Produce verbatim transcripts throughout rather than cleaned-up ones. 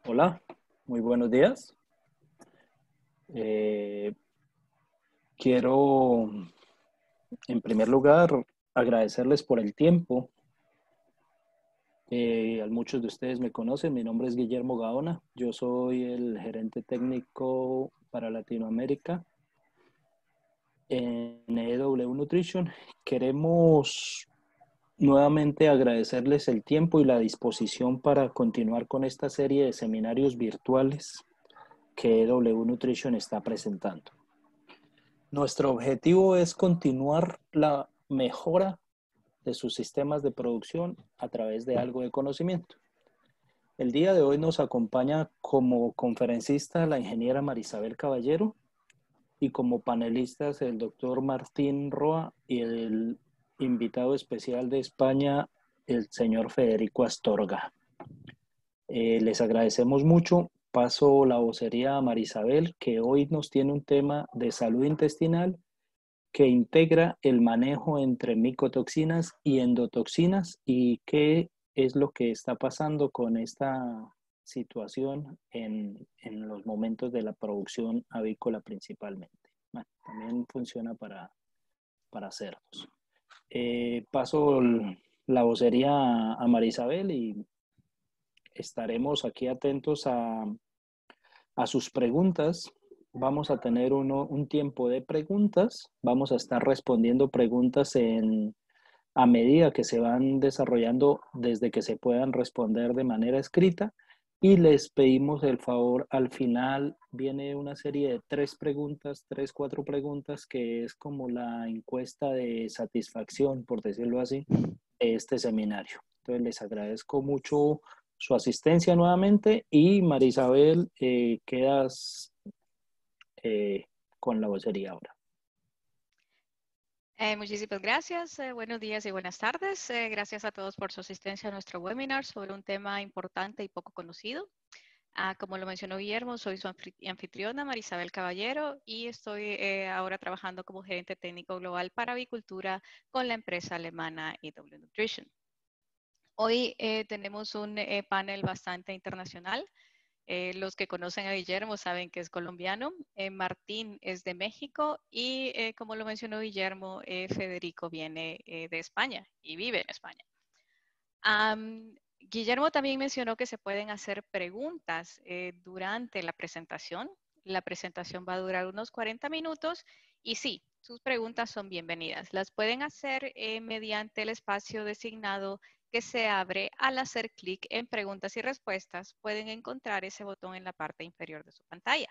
Hola, muy buenos días. Eh, quiero, en primer lugar, agradecerles por el tiempo. Eh, a muchos de ustedes me conocen, mi nombre es Guillermo Gaona. Yo soy el gerente técnico para Latinoamérica en E W Nutrition. Queremos nuevamente agradecerles el tiempo y la disposición para continuar con esta serie de seminarios virtuales que E W Nutrition está presentando. Nuestro objetivo es continuar la mejora de sus sistemas de producción a través de algo de conocimiento. El día de hoy nos acompaña como conferencista la ingeniera Marisabel Caballero y como panelistas el doctor Martín Roa y el invitado especial de España, el señor Federico Astorga. Eh, les agradecemos mucho. Paso la vocería a Marisabel, que hoy nos tiene un tema de salud intestinal que integra el manejo entre micotoxinas y endotoxinas y qué es lo que está pasando con esta situación en, en los momentos de la producción avícola principalmente. Bueno, también funciona para, para cerdos. Eh, paso la vocería a, a Marisabel y estaremos aquí atentos a, a sus preguntas. Vamos a tener uno, un tiempo de preguntas. Vamos a estar respondiendo preguntas en, a medida que se van desarrollando desde que se puedan responder de manera escrita. Y les pedimos el favor, al final viene una serie de tres preguntas, tres, cuatro preguntas, que es como la encuesta de satisfacción, por decirlo así, de este seminario. Entonces les agradezco mucho su asistencia nuevamente y Marisabel, eh, quedas eh, con la vocería ahora. Eh, muchísimas gracias, eh, buenos días y buenas tardes. Eh, gracias a todos por su asistencia a nuestro webinar sobre un tema importante y poco conocido. Ah, como lo mencionó Guillermo, soy su anfitriona Marisabel Caballero y estoy eh, ahora trabajando como gerente técnico global para avicultura con la empresa alemana E W Nutrition. Hoy eh, tenemos un eh, panel bastante internacional. Eh, los que conocen a Guillermo saben que es colombiano, eh, Martín es de México y eh, como lo mencionó Guillermo, eh, Federico viene eh, de España y vive en España. Um, Guillermo también mencionó que se pueden hacer preguntas eh, durante la presentación. La presentación va a durar unos cuarenta minutos y sí, sus preguntas son bienvenidas. Las pueden hacer eh, mediante el espacio designado que se abre al hacer clic en preguntas y respuestas. Pueden encontrar ese botón en la parte inferior de su pantalla.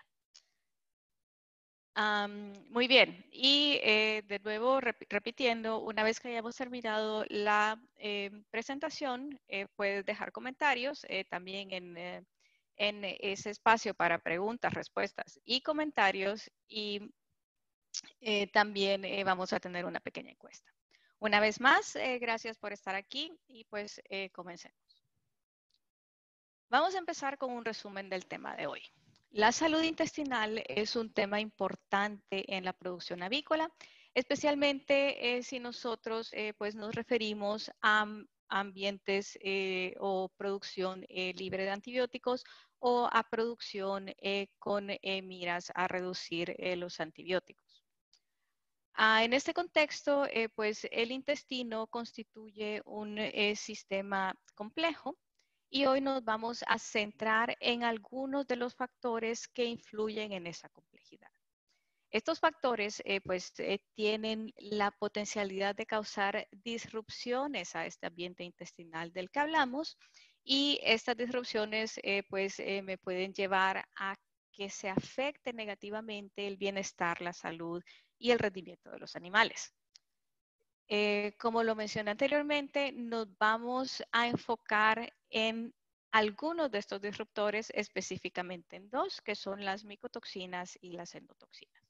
Um, muy bien, y eh, de nuevo rep repitiendo, una vez que hayamos terminado la eh, presentación, eh, puedes dejar comentarios eh, también en, eh, en ese espacio para preguntas, respuestas y comentarios y eh, también eh, vamos a tener una pequeña encuesta. Una vez más, eh, gracias por estar aquí y pues eh, comencemos. Vamos a empezar con un resumen del tema de hoy. La salud intestinal es un tema importante en la producción avícola, especialmente eh, si nosotros eh, pues nos referimos a ambientes eh, o producción eh, libre de antibióticos o a producción eh, con eh, miras a reducir eh, los antibióticos. Ah, en este contexto, eh, pues el intestino constituye un eh, sistema complejo y hoy nos vamos a centrar en algunos de los factores que influyen en esa complejidad. Estos factores eh, pues eh, tienen la potencialidad de causar disrupciones a este ambiente intestinal del que hablamos y estas disrupciones eh, pues eh, me pueden llevar a que se afecte negativamente el bienestar, la salud y el rendimiento de los animales. Eh, como lo mencioné anteriormente, nos vamos a enfocar en algunos de estos disruptores, específicamente en dos, que son las micotoxinas y las endotoxinas.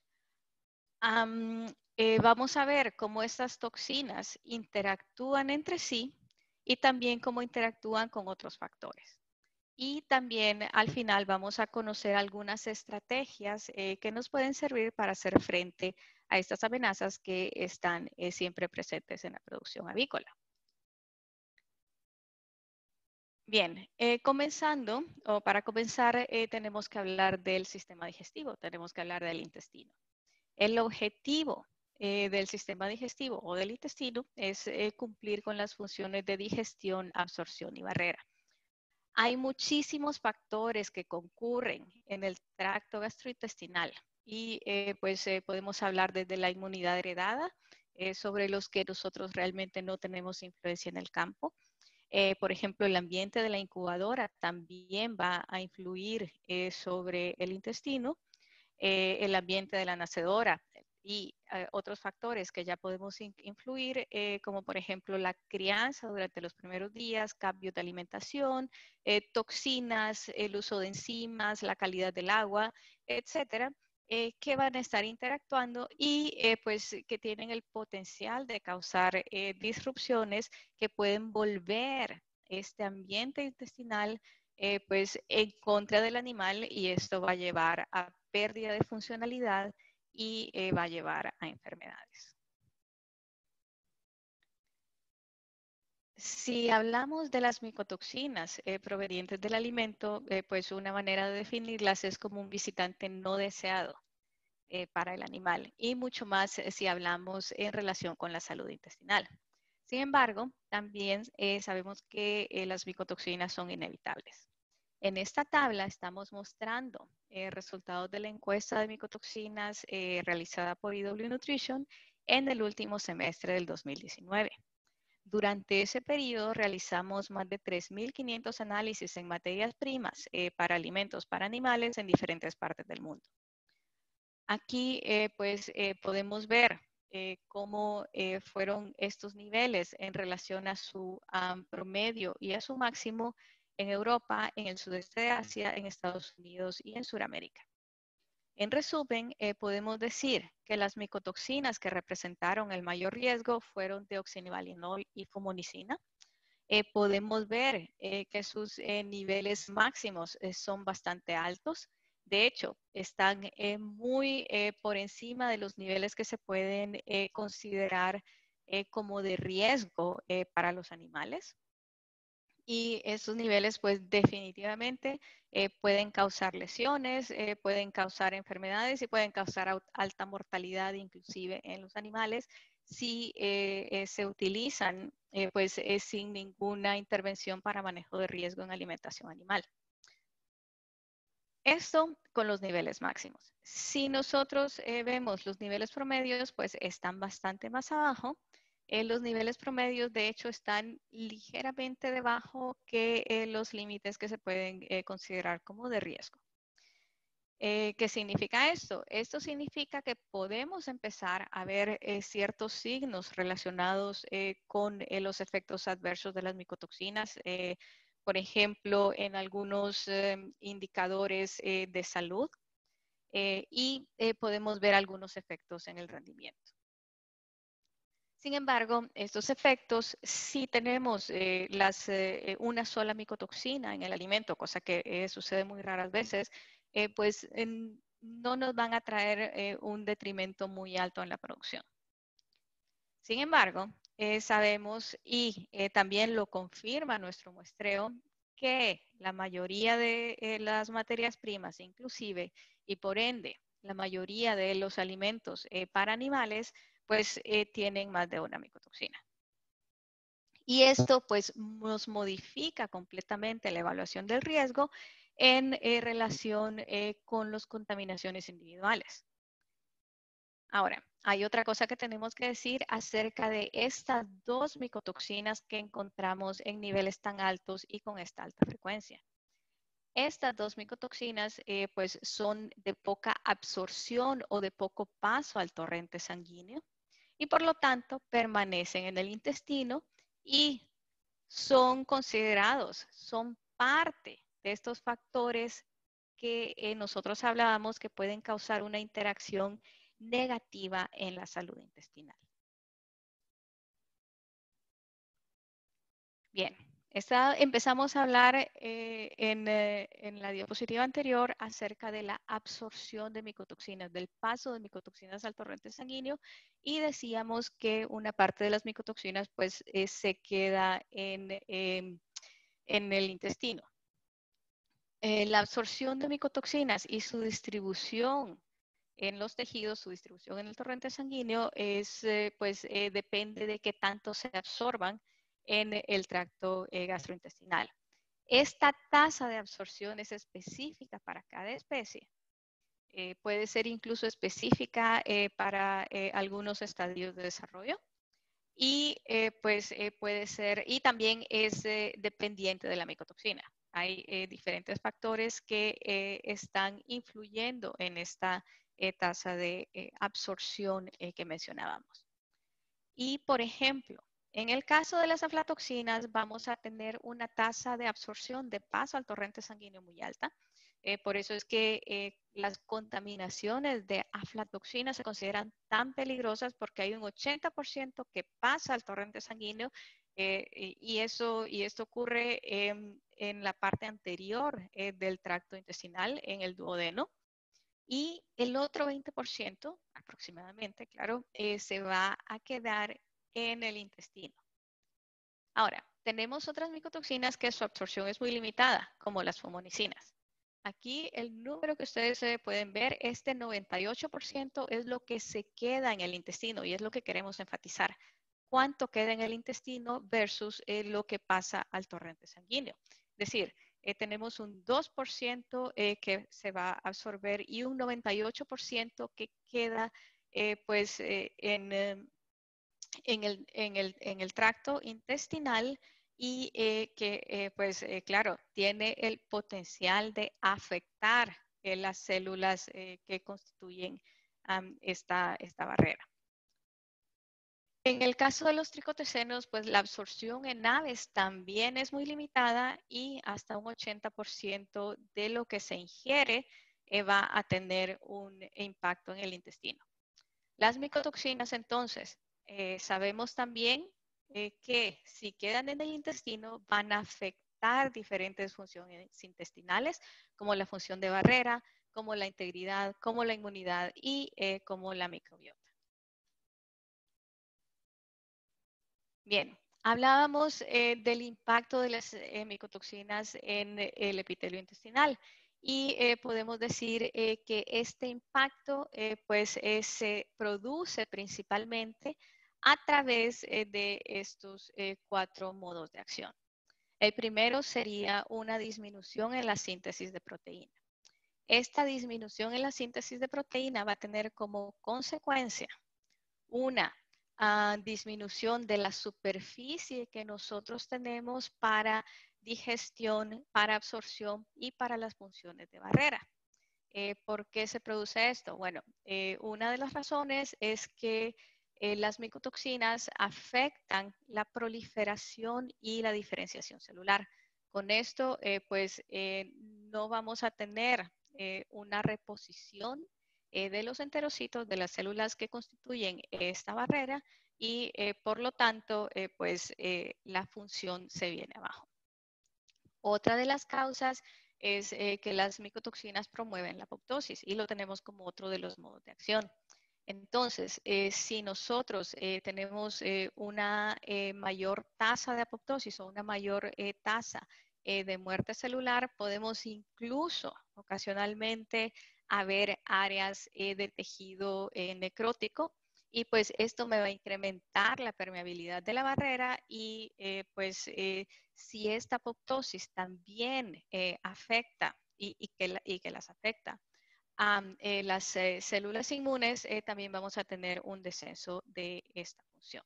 Um, eh, vamos a ver cómo estas toxinas interactúan entre sí y también cómo interactúan con otros factores. Y también al final vamos a conocer algunas estrategias eh, que nos pueden servir para hacer frente a estas amenazas que están eh, siempre presentes en la producción avícola. Bien, eh, comenzando, o para comenzar, eh, tenemos que hablar del sistema digestivo, tenemos que hablar del intestino. El objetivo eh, del sistema digestivo o del intestino es eh, cumplir con las funciones de digestión, absorción y barrera. Hay muchísimos factores que concurren en el tracto gastrointestinal y eh, pues eh, podemos hablar desde la inmunidad heredada, eh, sobre los que nosotros realmente no tenemos influencia en el campo. Eh, por ejemplo, el ambiente de la incubadora también va a influir eh, sobre el intestino, eh, el ambiente de la nacedora y eh, otros factores que ya podemos in influir, eh, como por ejemplo la crianza durante los primeros días, cambios de alimentación, eh, toxinas, el uso de enzimas, la calidad del agua, etcétera. Eh, que van a estar interactuando y eh, pues que tienen el potencial de causar eh, disrupciones que pueden volver este ambiente intestinal eh, pues en contra del animal, y esto va a llevar a pérdida de funcionalidad y eh, va a llevar a enfermedades. Si hablamos de las micotoxinas eh, provenientes del alimento, eh, pues una manera de definirlas es como un visitante no deseado eh, para el animal, y mucho más eh, si hablamos en relación con la salud intestinal. Sin embargo, también eh, sabemos que eh, las micotoxinas son inevitables. En esta tabla estamos mostrando eh, resultados de la encuesta de micotoxinas eh, realizada por I W Nutrition en el último semestre del dos mil diecinueve. Durante ese periodo realizamos más de tres mil quinientos análisis en materias primas eh, para alimentos para animales en diferentes partes del mundo. Aquí eh, pues eh, podemos ver eh, cómo eh, fueron estos niveles en relación a su um, promedio y a su máximo en Europa, en el sudeste de Asia, en Estados Unidos y en Sudamérica. En resumen, eh, podemos decir que las micotoxinas que representaron el mayor riesgo fueron deoxinivalinol y fumonicina. Eh, podemos ver eh, que sus eh, niveles máximos eh, son bastante altos. De hecho, están eh, muy eh, por encima de los niveles que se pueden eh, considerar eh, como de riesgo eh, para los animales. Y esos niveles, pues definitivamente eh, pueden causar lesiones, eh, pueden causar enfermedades y pueden causar alta mortalidad inclusive en los animales si eh, eh, se utilizan eh, pues eh, sin ninguna intervención para manejo de riesgo en alimentación animal. Esto con los niveles máximos. Si nosotros eh, vemos los niveles promedios, pues están bastante más abajo. Eh, los niveles promedios, de hecho, están ligeramente debajo que eh, los límites que se pueden eh, considerar como de riesgo. Eh, ¿Qué significa esto? Esto significa que podemos empezar a ver eh, ciertos signos relacionados eh, con eh, los efectos adversos de las micotoxinas, eh, por ejemplo, en algunos eh, indicadores eh, de salud, eh, y eh, podemos ver algunos efectos en el rendimiento. Sin embargo, estos efectos, si tenemos eh, las, eh, una sola micotoxina en el alimento, cosa que eh, sucede muy raras veces, eh, pues eh, no nos van a traer eh, un detrimento muy alto en la producción. Sin embargo, eh, sabemos, y eh, también lo confirma nuestro muestreo, que la mayoría de eh, las materias primas, inclusive, y por ende, la mayoría de los alimentos eh, para animales, pues eh, tienen más de una micotoxina. Y esto pues nos modifica completamente la evaluación del riesgo en eh, relación eh, con las contaminaciones individuales. Ahora, hay otra cosa que tenemos que decir acerca de estas dos micotoxinas que encontramos en niveles tan altos y con esta alta frecuencia. Estas dos micotoxinas eh, pues son de poca absorción o de poco paso al torrente sanguíneo y por lo tanto permanecen en el intestino y son considerados, son parte de estos factores que eh, nosotros hablábamos que pueden causar una interacción negativa en la salud intestinal. Bien, esta, empezamos a hablar eh, en, eh, en la diapositiva anterior acerca de la absorción de micotoxinas, del paso de micotoxinas al torrente sanguíneo, y decíamos que una parte de las micotoxinas pues eh, se queda en... Eh, en el intestino. Eh, la absorción de micotoxinas y su distribución en los tejidos, su distribución en el torrente sanguíneo, es, eh, pues, eh, depende de qué tanto se absorban en el tracto eh, gastrointestinal. Esta tasa de absorción es específica para cada especie. Eh, puede ser incluso específica eh, para eh, algunos estadios de desarrollo y eh, pues eh, puede ser, y también es eh, dependiente de la micotoxina. Hay eh, diferentes factores que eh, están influyendo en esta eh, tasa de eh, absorción eh, que mencionábamos. Y por ejemplo, en el caso de las aflatoxinas vamos a tener una tasa de absorción de paso al torrente sanguíneo muy alta. Eh, por eso es que eh, las contaminaciones de aflatoxinas se consideran tan peligrosas porque hay un ochenta por ciento que pasa al torrente sanguíneo eh, y, eso, y esto ocurre eh, en la parte anterior eh, del tracto intestinal, en el duodeno. Y el otro veinte por ciento aproximadamente, claro, eh, se va a quedar en el intestino. Ahora, tenemos otras micotoxinas que su absorción es muy limitada, como las fumonicinas. Aquí el número que ustedes eh, pueden ver, este noventa y ocho por ciento es lo que se queda en el intestino y es lo que queremos enfatizar. ¿Cuánto queda en el intestino versus eh, lo que pasa al torrente sanguíneo? Es decir, eh, tenemos un dos por ciento eh, que se va a absorber y un noventa y ocho por ciento que queda eh, pues, eh, en, eh, en, el, en, el, en el tracto intestinal y eh, que, eh, pues, eh, claro, tiene el potencial de afectar eh, las células eh, que constituyen um, esta, esta barrera. En el caso de los tricotecenos, pues la absorción en aves también es muy limitada y hasta un ochenta por ciento de lo que se ingiere eh, va a tener un impacto en el intestino. Las micotoxinas, entonces, eh, sabemos también eh, que si quedan en el intestino van a afectar diferentes funciones intestinales, como la función de barrera, como la integridad, como la inmunidad y eh, como la microbiota. Bien, hablábamos eh, del impacto de las eh, micotoxinas en eh, el epitelio intestinal y eh, podemos decir eh, que este impacto eh, pues eh, se produce principalmente a través eh, de estos eh, cuatro modos de acción. El primero sería una disminución en la síntesis de proteína. Esta disminución en la síntesis de proteína va a tener como consecuencia una uh, disminución de la superficie que nosotros tenemos para digestión, para absorción y para las funciones de barrera. Eh, ¿Por qué se produce esto? Bueno, eh, una de las razones es que eh, las micotoxinas afectan la proliferación y la diferenciación celular. Con esto, eh, pues, eh, no vamos a tener eh, una reposición eh, de los enterocitos, de las células que constituyen esta barrera y, eh, por lo tanto, eh, pues, eh, la función se viene abajo. Otra de las causas es eh, que las micotoxinas promueven la apoptosis y lo tenemos como otro de los modos de acción. Entonces, eh, si nosotros eh, tenemos eh, una eh, mayor tasa de apoptosis o una mayor eh, tasa eh, de muerte celular, podemos incluso ocasionalmente haber áreas eh, de tejido eh, necrótico y pues esto me va a incrementar la permeabilidad de la barrera y eh, pues eh, si esta apoptosis también eh, afecta y, y, que la, y, que las afecta a eh, las eh, células inmunes, eh, también vamos a tener un descenso de esta función.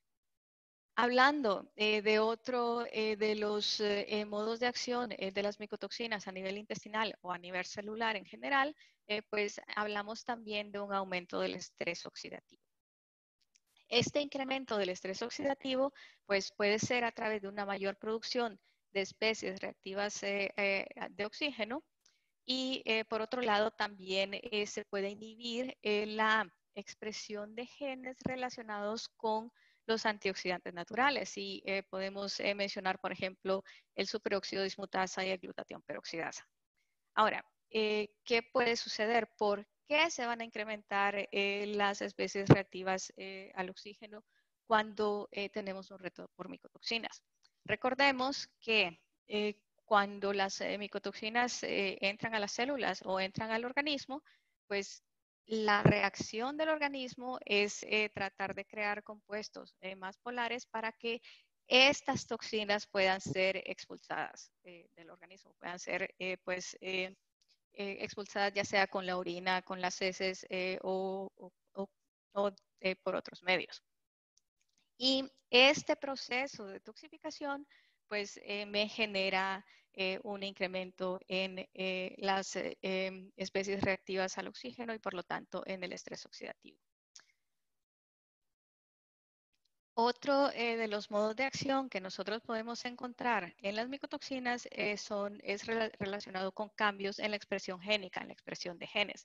Hablando eh, de otro eh, de los eh, modos de acción eh, de las micotoxinas a nivel intestinal o a nivel celular en general, eh, pues hablamos también de un aumento del estrés oxidativo. Este incremento del estrés oxidativo pues, puede ser a través de una mayor producción de especies reactivas eh, eh, de oxígeno y eh, por otro lado también eh, se puede inhibir eh, la expresión de genes relacionados con los antioxidantes naturales y eh, podemos eh, mencionar, por ejemplo, el superóxido dismutasa y el glutatión peroxidasa. Ahora, eh, ¿qué puede suceder? ¿Por qué se van a incrementar eh, las especies reactivas eh, al oxígeno cuando eh, tenemos un reto por micotoxinas? Recordemos que eh, cuando las eh, micotoxinas eh, entran a las células o entran al organismo, pues la reacción del organismo es eh, tratar de crear compuestos eh, más polares para que estas toxinas puedan ser expulsadas eh, del organismo, puedan ser eh, pues eh, eh, expulsadas ya sea con la orina, con las heces eh, o, o, o, o eh, por otros medios. Y este proceso de toxificación pues eh, me genera eh, un incremento en eh, las eh, em, especies reactivas al oxígeno y por lo tanto en el estrés oxidativo. Otro eh, de los modos de acción que nosotros podemos encontrar en las micotoxinas eh, son, es rela relacionado con cambios en la expresión génica, en la expresión de genes.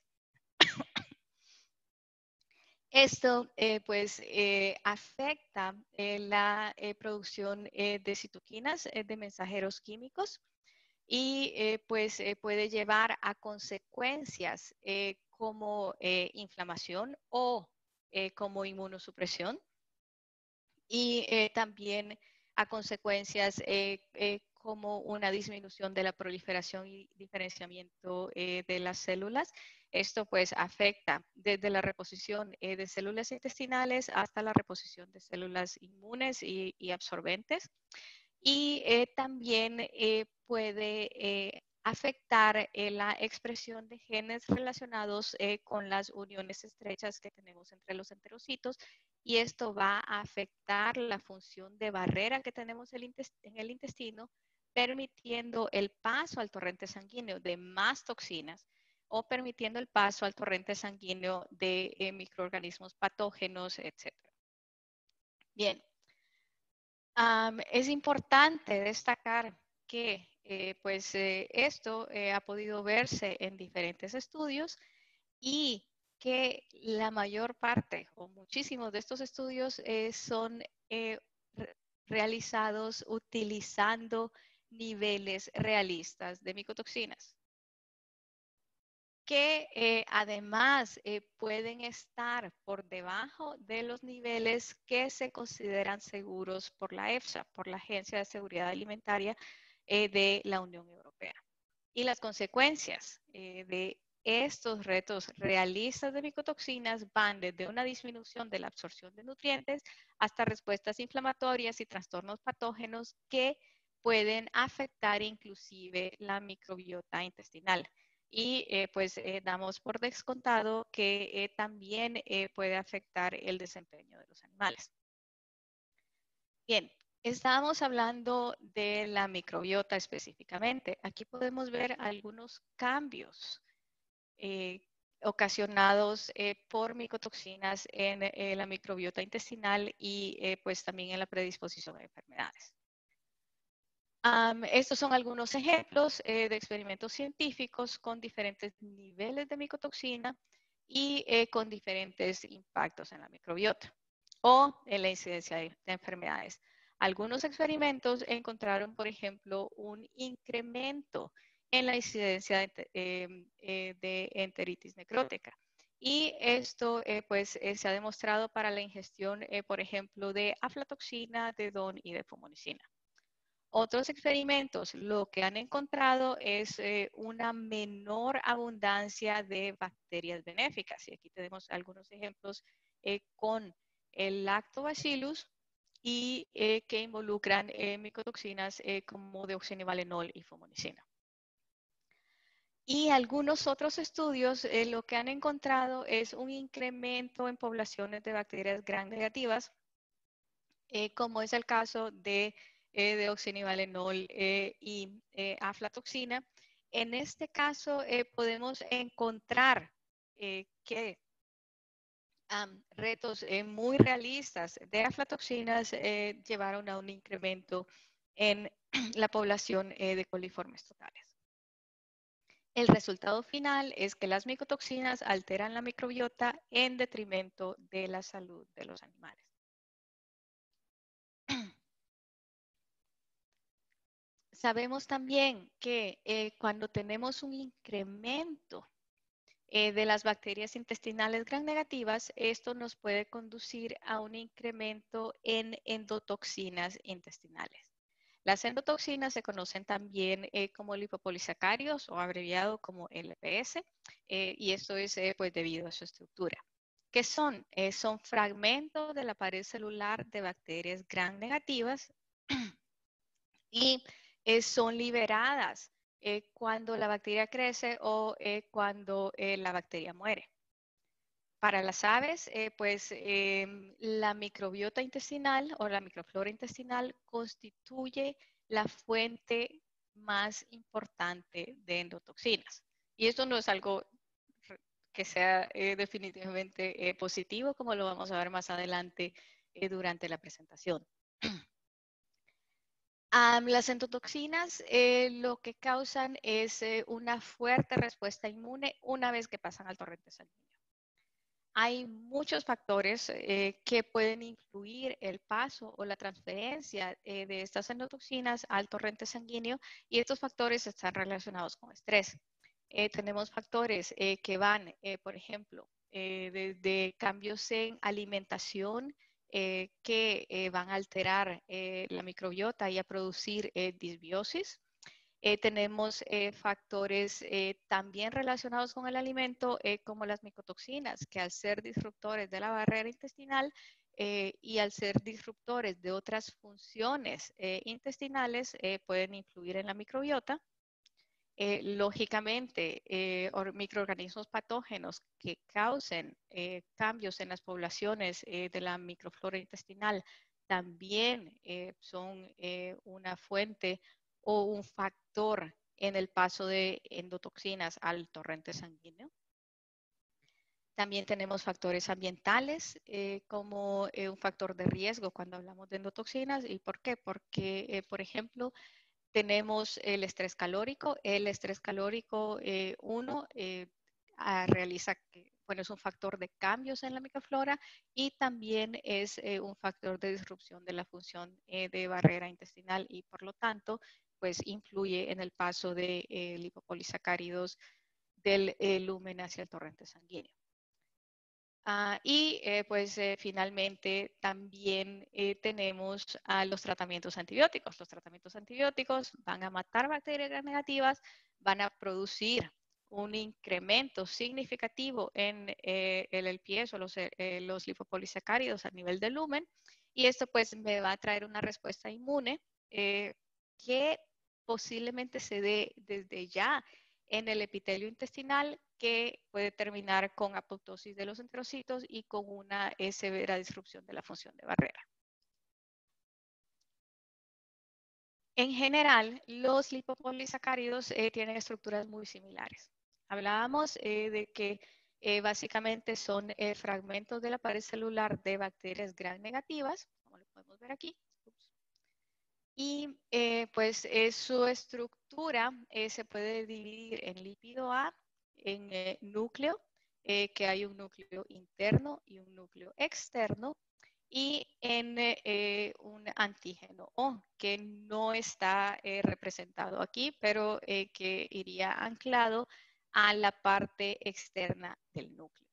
Esto eh, pues eh, afecta eh, la eh, producción eh, de citoquinas, eh, de mensajeros químicos, y eh, pues eh, puede llevar a consecuencias eh, como eh, inflamación o eh, como inmunosupresión, y eh, también a consecuencias eh, eh, como una disminución de la proliferación y diferenciamiento eh, de las células. Esto pues afecta desde la reposición eh, de células intestinales hasta la reposición de células inmunes y, y absorbentes. Y eh, también eh, puede eh, afectar eh, la expresión de genes relacionados eh, con las uniones estrechas que tenemos entre los enterocitos, y esto va a afectar la función de barrera que tenemos en el intestino, permitiendo el paso al torrente sanguíneo de más toxinas o permitiendo el paso al torrente sanguíneo de eh, microorganismos patógenos, etcétera. Bien. Um, es importante destacar que eh, pues, eh, esto eh, ha podido verse en diferentes estudios y que la mayor parte o muchísimos de estos estudios eh, son eh, re realizados utilizando niveles realistas de micotoxinas, que eh, además eh, pueden estar por debajo de los niveles que se consideran seguros por la EFSA, por la Agencia de Seguridad Alimentaria eh, de la Unión Europea. Y las consecuencias eh, de estos retos realistas de micotoxinas van desde una disminución de la absorción de nutrientes hasta respuestas inflamatorias y trastornos patógenos que pueden afectar inclusive la microbiota intestinal. Y eh, pues eh, damos por descontado que eh, también eh, puede afectar el desempeño de los animales. Bien, estábamos hablando de la microbiota específicamente. Aquí podemos ver algunos cambios eh, ocasionados eh, por micotoxinas en eh, la microbiota intestinal y eh, pues también en la predisposición a enfermedades. Um, estos son algunos ejemplos eh, de experimentos científicos con diferentes niveles de micotoxina y eh, con diferentes impactos en la microbiota o en la incidencia de, de enfermedades. Algunos experimentos encontraron, por ejemplo, un incremento en la incidencia de, eh, eh, de enteritis necrótica. Y esto eh, pues, eh, se ha demostrado para la ingestión, eh, por ejemplo, de aflatoxina, de DON y de fumonicina. Otros experimentos lo que han encontrado es eh, una menor abundancia de bacterias benéficas. Y aquí tenemos algunos ejemplos eh, con el lactobacillus y eh, que involucran eh, micotoxinas eh, como deoxinivalenol y fumonicina. Y algunos otros estudios eh, lo que han encontrado es un incremento en poblaciones de bacterias gram negativas, eh, como es el caso de eh, deoxinivalenol eh, y eh, aflatoxina. En este caso eh, podemos encontrar eh, que um, retos eh, muy realistas de aflatoxinas eh, llevaron a un incremento en la población eh, de coliformes totales. El resultado final es que las micotoxinas alteran la microbiota en detrimento de la salud de los animales. Sabemos también que eh, cuando tenemos un incremento eh, de las bacterias intestinales gram negativas, esto nos puede conducir a un incremento en endotoxinas intestinales. Las endotoxinas se conocen también eh, como lipopolisacáridos o abreviado como L P S, eh, y esto es eh, pues debido a su estructura. ¿Qué son? Eh, son fragmentos de la pared celular de bacterias gram negativas y eh, son liberadas eh, cuando la bacteria crece o eh, cuando eh, la bacteria muere. Para las aves, eh, pues eh, la microbiota intestinal o la microflora intestinal constituye la fuente más importante de endotoxinas. Y esto no es algo que sea eh, definitivamente eh, positivo, como lo vamos a ver más adelante eh, durante la presentación. Um, las endotoxinas eh, lo que causan es eh, una fuerte respuesta inmune una vez que pasan al torrente sanguíneo. Hay muchos factores eh, que pueden influir el paso o la transferencia eh, de estas endotoxinas al torrente sanguíneo y estos factores están relacionados con estrés. Eh, tenemos factores eh, que van, eh, por ejemplo, eh, desde cambios en alimentación eh, que eh, van a alterar eh, la microbiota y a producir eh, disbiosis. Eh, tenemos eh, factores eh, también relacionados con el alimento, eh, como las micotoxinas, que al ser disruptores de la barrera intestinal eh, y al ser disruptores de otras funciones eh, intestinales, eh, pueden influir en la microbiota. Eh, lógicamente, eh, microorganismos patógenos que causen eh, cambios en las poblaciones eh, de la microflora intestinal también eh, son eh, una fuente o un factor en el paso de endotoxinas al torrente sanguíneo. También tenemos factores ambientales eh, como eh, un factor de riesgo cuando hablamos de endotoxinas. ¿Y por qué? Porque, eh, por ejemplo, tenemos el estrés calórico. El estrés calórico, eh, uno, eh, a, realiza, bueno, es un factor de cambios en la microflora y también es eh, un factor de disrupción de la función eh, de barrera intestinal y por lo tanto, pues influye en el paso de eh, lipopolisacáridos del eh, lumen hacia el torrente sanguíneo. Uh, y eh, pues eh, finalmente también eh, tenemos a los tratamientos antibióticos. Los tratamientos antibióticos van a matar bacterias gram negativas, van a producir un incremento significativo en eh, el L P S o los, eh, los lipopolisacáridos a nivel del lumen y esto pues me va a traer una respuesta inmune eh, que posiblemente se dé desde ya en el epitelio intestinal que puede terminar con apoptosis de los enterocitos y con una eh, severa disrupción de la función de barrera. En general, los lipopolisacáridos eh, tienen estructuras muy similares. Hablábamos eh, de que eh, básicamente son eh, fragmentos de la pared celular de bacterias gram negativas, como lo podemos ver aquí. Y eh, pues eh, su estructura eh, se puede dividir en lípido A, en eh, núcleo, eh, que hay un núcleo interno y un núcleo externo, y en eh, un antígeno O, que no está eh, representado aquí, pero eh, que iría anclado a la parte externa del núcleo.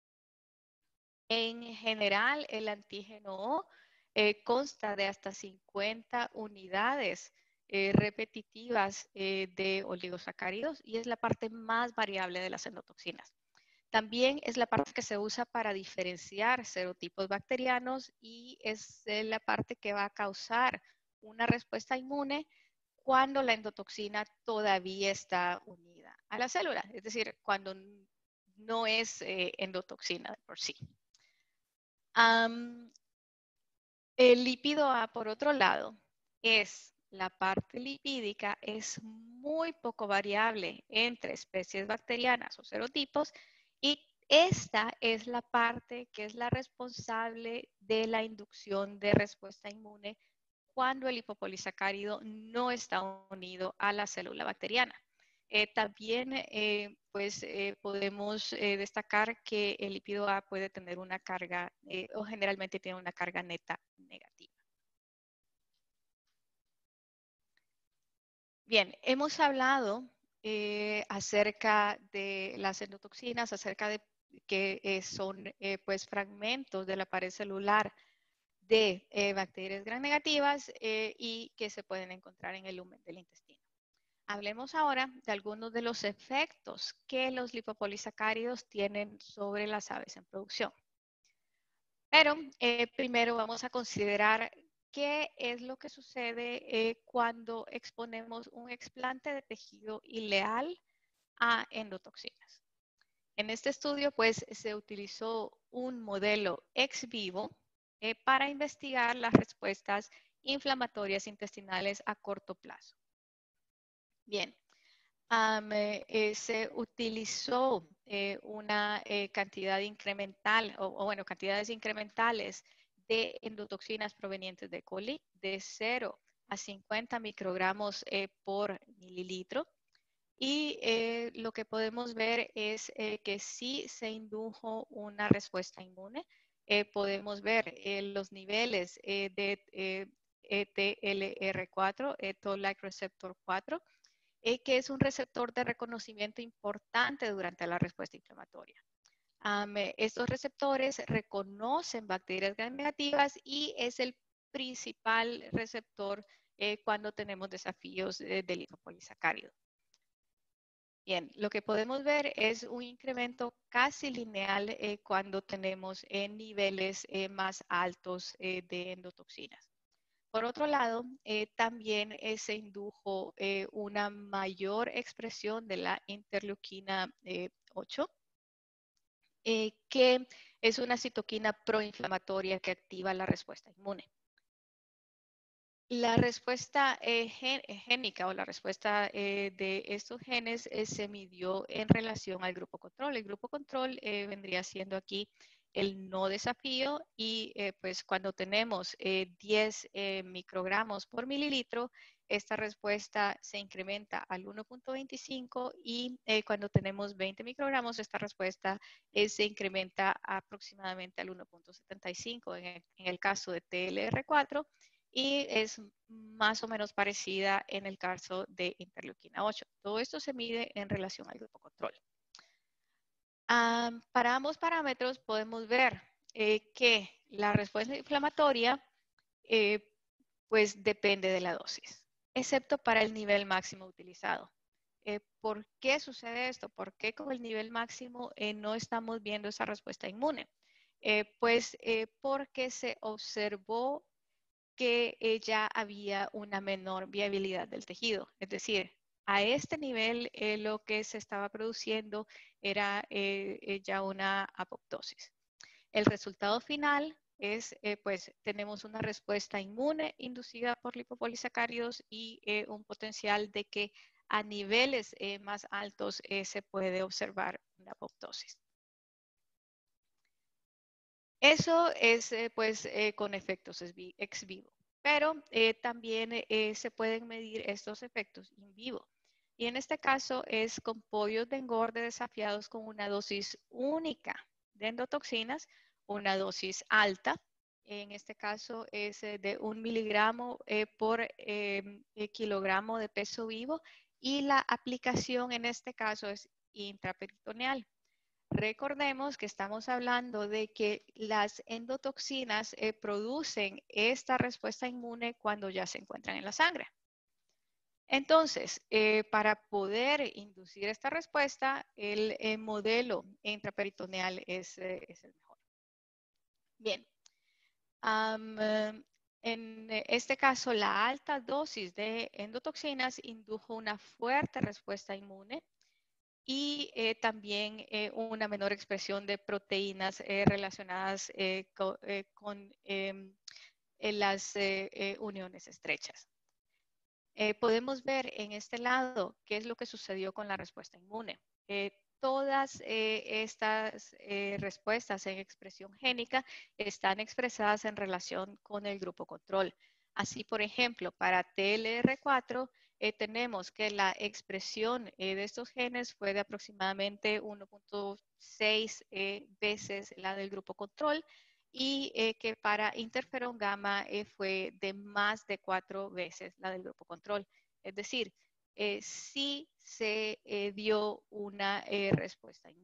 En general, el antígeno O eh, consta de hasta cincuenta unidades eh, repetitivas eh, de oligosacáridos y es la parte más variable de las endotoxinas. También es la parte que se usa para diferenciar serotipos bacterianos y es eh, la parte que va a causar una respuesta inmune cuando la endotoxina todavía está unida a la célula, es decir, cuando no es eh, endotoxina por sí. Um, el lípido A, por otro lado, es la parte lipídica, es muy poco variable entre especies bacterianas o serotipos y esta es la parte que es la responsable de la inducción de respuesta inmune cuando el lipopolisacárido no está unido a la célula bacteriana. Eh, también eh, pues, eh, podemos eh, destacar que el lípido A puede tener una carga eh, o generalmente tiene una carga neta negativa. Bien, hemos hablado eh, acerca de las endotoxinas, acerca de que eh, son eh, pues, fragmentos de la pared celular de eh, bacterias gram negativas eh, y que se pueden encontrar en el lumen del intestino. Hablemos ahora de algunos de los efectos que los lipopolisacáridos tienen sobre las aves en producción. Pero eh, primero vamos a considerar qué es lo que sucede eh, cuando exponemos un explante de tejido ileal a endotoxinas. En este estudio, pues, se utilizó un modelo ex vivo eh, para investigar las respuestas inflamatorias intestinales a corto plazo. Bien, um, eh, eh, se utilizó eh, una eh, cantidad incremental, o, o, bueno, cantidades incrementales de endotoxinas provenientes de coli de cero a cincuenta microgramos eh, por mililitro. Y eh, lo que podemos ver es eh, que sí se indujo una respuesta inmune. Eh, podemos ver eh, los niveles eh, de eh, E T L R cuatro, eh, Toll-like receptor cuatro, eh, que es un receptor de reconocimiento importante durante la respuesta inflamatoria. Um, estos receptores reconocen bacterias gram negativas y es el principal receptor eh, cuando tenemos desafíos eh, de lipopolisacárido. Bien, lo que podemos ver es un incremento casi lineal eh, cuando tenemos eh, niveles eh, más altos eh, de endotoxinas. Por otro lado, eh, también eh, se indujo eh, una mayor expresión de la interleuquina eh, ocho, eh, que es una citoquina proinflamatoria que activa la respuesta inmune. La respuesta eh, gen, génica o la respuesta eh, de estos genes eh, se midió en relación al grupo control. El grupo control eh, vendría siendo aquí el no desafío y eh, pues cuando tenemos eh, diez eh, microgramos por mililitro, esta respuesta se incrementa al uno punto veinticinco y eh, cuando tenemos veinte microgramos, esta respuesta eh, se incrementa aproximadamente al uno punto setenta y cinco en el, en el caso de T L R cuatro. Y es más o menos parecida en el caso de interleuquina ocho. Todo esto se mide en relación al grupo control. Um, para ambos parámetros podemos ver eh, que la respuesta inflamatoria eh, pues depende de la dosis, excepto para el nivel máximo utilizado. Eh, ¿Por qué sucede esto? ¿Por qué con el nivel máximo eh, no estamos viendo esa respuesta inmune? Eh, pues eh, porque se observó que eh, ya había una menor viabilidad del tejido. Es decir, a este nivel eh, lo que se estaba produciendo era eh, eh, ya una apoptosis. El resultado final es, eh, pues, tenemos una respuesta inmune inducida por lipopolisacáridos y eh, un potencial de que a niveles eh, más altos eh, se puede observar una apoptosis. Eso es, eh, pues, eh, con efectos ex vivo. Pero eh, también eh, se pueden medir estos efectos in vivo. Y en este caso es con pollos de engorde desafiados con una dosis única de endotoxinas, una dosis alta. En este caso es eh, de un miligramo eh, por eh, kilogramo de peso vivo y la aplicación en este caso es intraperitoneal. Recordemos que estamos hablando de que las endotoxinas eh, producen esta respuesta inmune cuando ya se encuentran en la sangre. Entonces, eh, para poder inducir esta respuesta, el, el modelo intraperitoneal es, eh, es el mejor. Bien. Um, en este caso, la alta dosis de endotoxinas indujo una fuerte respuesta inmune y eh, también eh, una menor expresión de proteínas eh, relacionadas eh, co, eh, con eh, las eh, uniones estrechas. Eh, podemos ver en este lado qué es lo que sucedió con la respuesta inmune. Eh, todas eh, estas eh, respuestas en expresión génica están expresadas en relación con el grupo control. Así, por ejemplo, para T L R cuatro eh, tenemos que la expresión eh, de estos genes fue de aproximadamente uno punto seis eh, veces la del grupo control y eh, que para interferón gamma eh, fue de más de cuatro veces la del grupo control. Es decir, eh, sí se eh, dio una eh, respuesta inmune.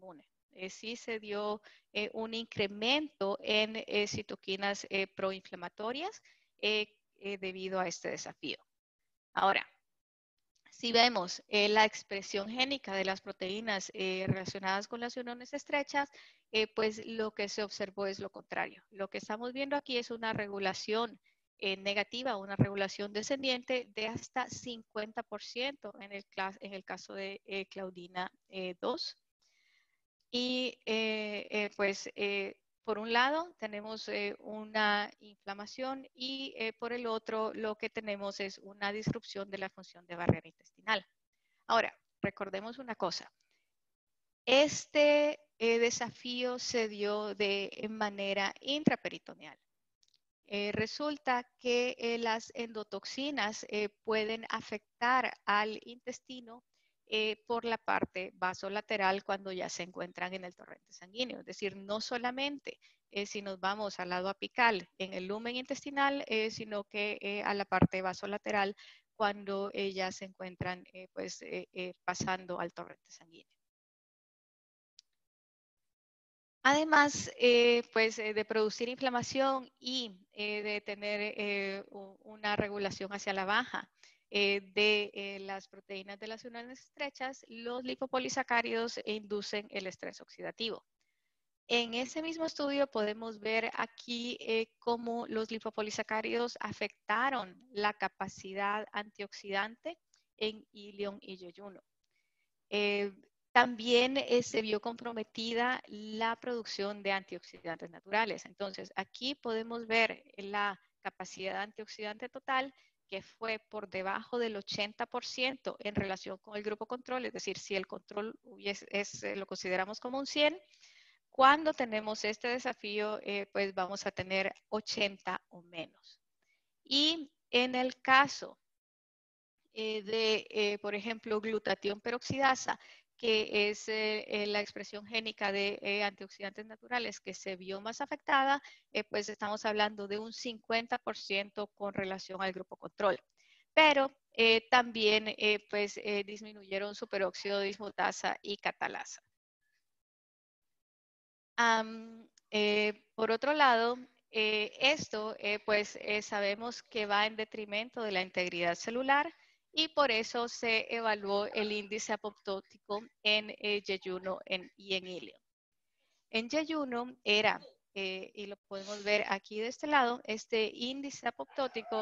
Eh, sí se dio eh, un incremento en eh, citoquinas eh, proinflamatorias eh, eh, debido a este desafío. Ahora, si vemos eh, la expresión génica de las proteínas eh, relacionadas con las uniones estrechas, eh, pues lo que se observó es lo contrario. Lo que estamos viendo aquí es una regulación eh, negativa, una regulación descendiente de hasta cincuenta por ciento en el, en el caso de eh, Claudina eh, dos. Y eh, eh, pues eh, por un lado tenemos eh, una inflamación y eh, por el otro lo que tenemos es una disrupción de la función de barrera intestinal. Ahora, recordemos una cosa. Este eh, desafío se dio de manera intraperitoneal. Eh, resulta que eh, las endotoxinas eh, pueden afectar al intestino eh, por la parte vasolateral cuando ya se encuentran en el torrente sanguíneo. Es decir, no solamente eh, si nos vamos al lado apical en el lumen intestinal, eh, sino que eh, a la parte vasolateral cuando eh, ya se encuentran eh, pues, eh, eh, pasando al torrente sanguíneo. Además, eh, pues eh, de producir inflamación y eh, de tener eh, una regulación hacia la baja eh, de eh, las proteínas de las uniones estrechas, los lipopolisacáridos inducen el estrés oxidativo. En ese mismo estudio podemos ver aquí eh, cómo los lipopolisacáridos afectaron la capacidad antioxidante en ilion y yeyuno. Eh, también eh, se vio comprometida la producción de antioxidantes naturales. Entonces, aquí podemos ver la capacidad antioxidante total que fue por debajo del ochenta por ciento en relación con el grupo control, es decir, si el control es, es, lo consideramos como un cien, cuando tenemos este desafío, eh, pues vamos a tener ochenta o menos. Y en el caso eh, de, eh, por ejemplo, glutatión peroxidasa, que es eh, la expresión génica de eh, antioxidantes naturales que se vio más afectada, eh, pues estamos hablando de un cincuenta por ciento con relación al grupo control. Pero eh, también eh, pues, eh, disminuyeron superóxido de dismutasa y catalasa. Um, eh, por otro lado, eh, esto eh, pues eh, sabemos que va en detrimento de la integridad celular y por eso se evaluó el índice apoptótico en eh, yeyuno en, y en ilion. En yeyuno era, eh, y lo podemos ver aquí de este lado, este índice apoptótico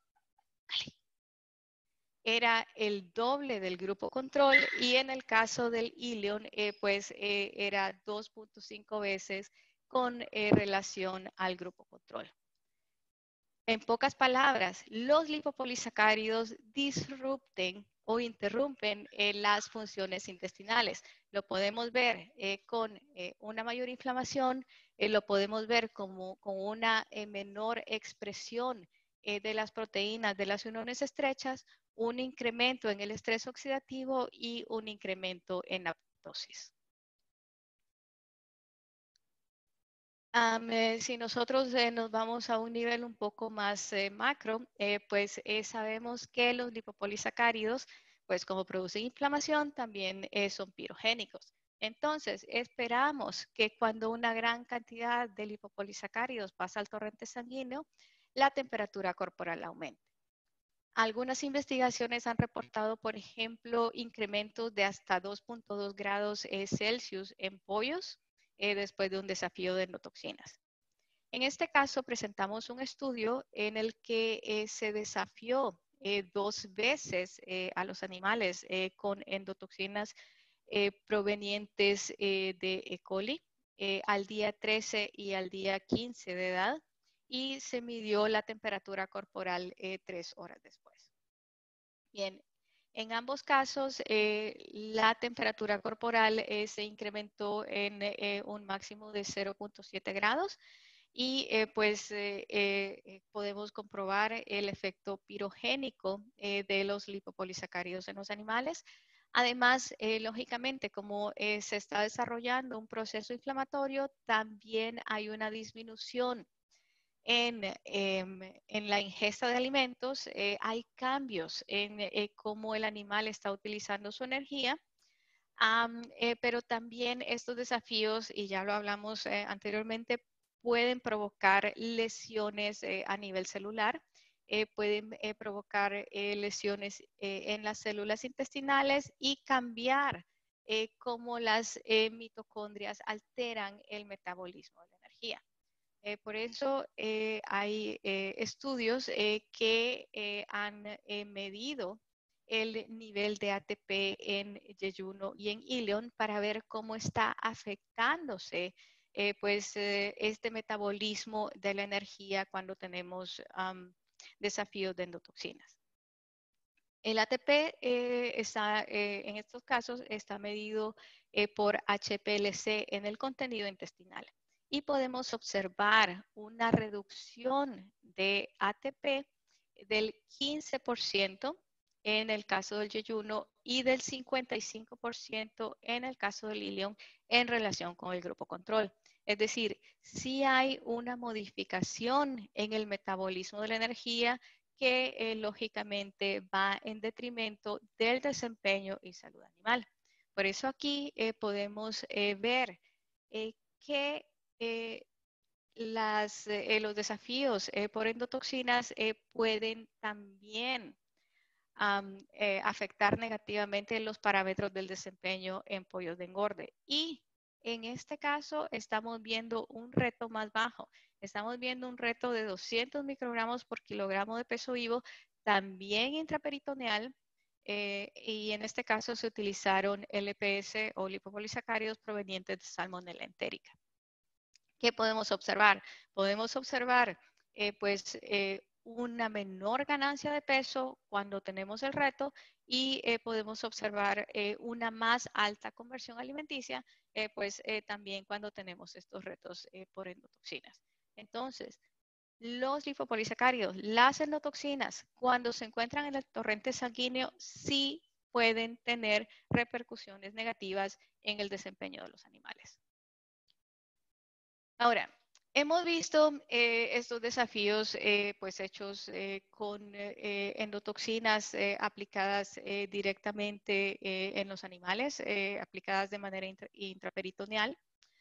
era el doble del grupo control y en el caso del ilion, eh, pues eh, era dos punto cinco veces con eh, relación al grupo control. En pocas palabras, los lipopolisacáridos disrupten o interrumpen eh, las funciones intestinales. Lo podemos ver eh, con eh, una mayor inflamación, eh, lo podemos ver como, con una eh, menor expresión eh, de las proteínas de las uniones estrechas, un incremento en el estrés oxidativo y un incremento en apoptosis. Um, eh, si nosotros eh, nos vamos a un nivel un poco más eh, macro, eh, pues eh, sabemos que los lipopolisacáridos, pues como producen inflamación, también eh, son pirogénicos. Entonces, esperamos que cuando una gran cantidad de lipopolisacáridos pasa al torrente sanguíneo, la temperatura corporal aumente. Algunas investigaciones han reportado, por ejemplo, incrementos de hasta dos punto dos grados eh, Celsius en pollos eh, después de un desafío de endotoxinas. En este caso, presentamos un estudio en el que eh, se desafió eh, dos veces eh, a los animales eh, con endotoxinas eh, provenientes eh, de E. coli eh, al día trece y al día quince de edad y se midió la temperatura corporal eh, tres horas después. Bien, en ambos casos eh, la temperatura corporal eh, se incrementó en eh, un máximo de cero punto siete grados y eh, pues eh, eh, podemos comprobar el efecto pirogénico eh, de los lipopolisacáridos en los animales. Además, eh, lógicamente, como eh, se está desarrollando un proceso inflamatorio, también hay una disminución en, eh, en la ingesta de alimentos, eh, hay cambios en eh, cómo el animal está utilizando su energía. Um, eh, pero también estos desafíos, y ya lo hablamos eh, anteriormente, pueden provocar lesiones eh, a nivel celular, eh, pueden eh, provocar eh, lesiones eh, en las células intestinales y cambiar eh, cómo las eh, mitocondrias alteran el metabolismo de la energía. Eh, por eso eh, hay eh, estudios eh, que eh, han eh, medido el nivel de A T P en yeyuno y en ilion para ver cómo está afectándose eh, pues, eh, este metabolismo de la energía cuando tenemos um, desafíos de endotoxinas. El A T P eh, está, eh, en estos casos está medido eh, por H P L C en el contenido intestinal y podemos observar una reducción de A T P del quince por ciento en el caso del yeyuno y del cincuenta y cinco por ciento en el caso del ilion en relación con el grupo control. Es decir, si hay una modificación en el metabolismo de la energía que eh, lógicamente va en detrimento del desempeño y salud animal. Por eso aquí eh, podemos eh, ver eh, que eh, las, eh, los desafíos eh, por endotoxinas eh, pueden también um, eh, afectar negativamente los parámetros del desempeño en pollos de engorde. Y en este caso estamos viendo un reto más bajo. Estamos viendo un reto de doscientos microgramos por kilogramo de peso vivo, también intraperitoneal, eh, y en este caso se utilizaron L P S o lipopolisacáridos provenientes de salmonella entérica. ¿Qué podemos observar? Podemos observar eh, pues eh, una menor ganancia de peso cuando tenemos el reto y eh, podemos observar eh, una más alta conversión alimenticia eh, pues eh, también cuando tenemos estos retos eh, por endotoxinas. Entonces, los lipopolisacáridos, las endotoxinas, cuando se encuentran en el torrente sanguíneo, sí pueden tener repercusiones negativas en el desempeño de los animales. Ahora, hemos visto eh, estos desafíos eh, pues hechos eh, con eh, endotoxinas eh, aplicadas eh, directamente eh, en los animales, eh, aplicadas de manera intra intraperitoneal.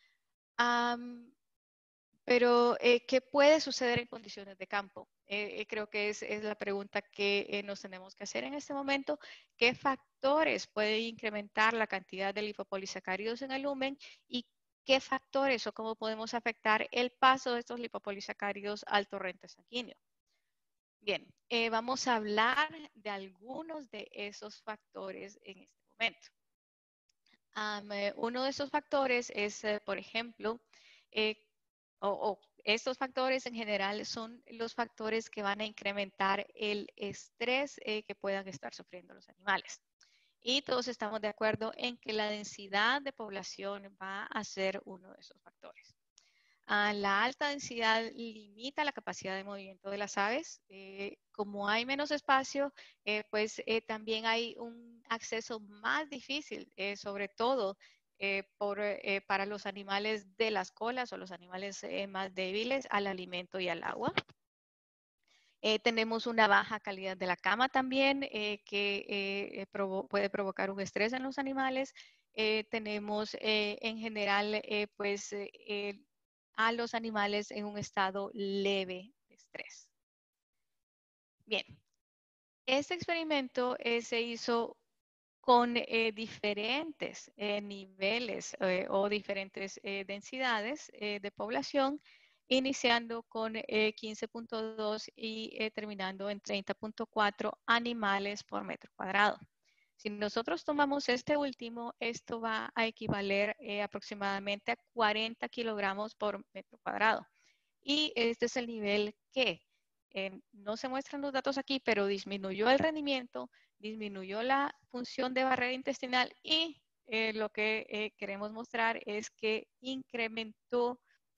Um, pero, eh, ¿qué puede suceder en condiciones de campo? Eh, creo que es, es, la pregunta que eh, nos tenemos que hacer en este momento. ¿Qué factores pueden incrementar la cantidad de lipopolisacáridos en el lumen y qué factores o cómo podemos afectar el paso de estos lipopolisacáridos al torrente sanguíneo? Bien, eh, vamos a hablar de algunos de esos factores en este momento. Um, eh, uno de esos factores es, eh, por ejemplo, eh, o, o estos factores en general son los factores que van a incrementar el estrés eh, que puedan estar sufriendo los animales. Y todos estamos de acuerdo en que la densidad de población va a ser uno de esos factores. Ah, la alta densidad limita la capacidad de movimiento de las aves. Eh, como hay menos espacio, eh, pues eh, también hay un acceso más difícil, eh, sobre todo eh, por, eh, para los animales de las colas o los animales eh, más débiles al alimento y al agua. Eh, tenemos una baja calidad de la cama también eh, que eh, provo puede provocar un estrés en los animales. Eh, tenemos eh, en general eh, pues eh, a los animales en un estado leve de estrés. Bien, este experimento eh, se hizo con eh, diferentes eh, niveles eh, o diferentes eh, densidades eh, de población, iniciando con eh, quince punto dos y eh, terminando en treinta punto cuatro animales por metro cuadrado. Si nosotros tomamos este último, esto va a equivaler eh, aproximadamente a cuarenta kilogramos por metro cuadrado. Y este es el nivel que eh, no se muestran los datos aquí, pero disminuyó el rendimiento, disminuyó la función de barrera intestinal y eh, lo que eh, queremos mostrar es que incrementó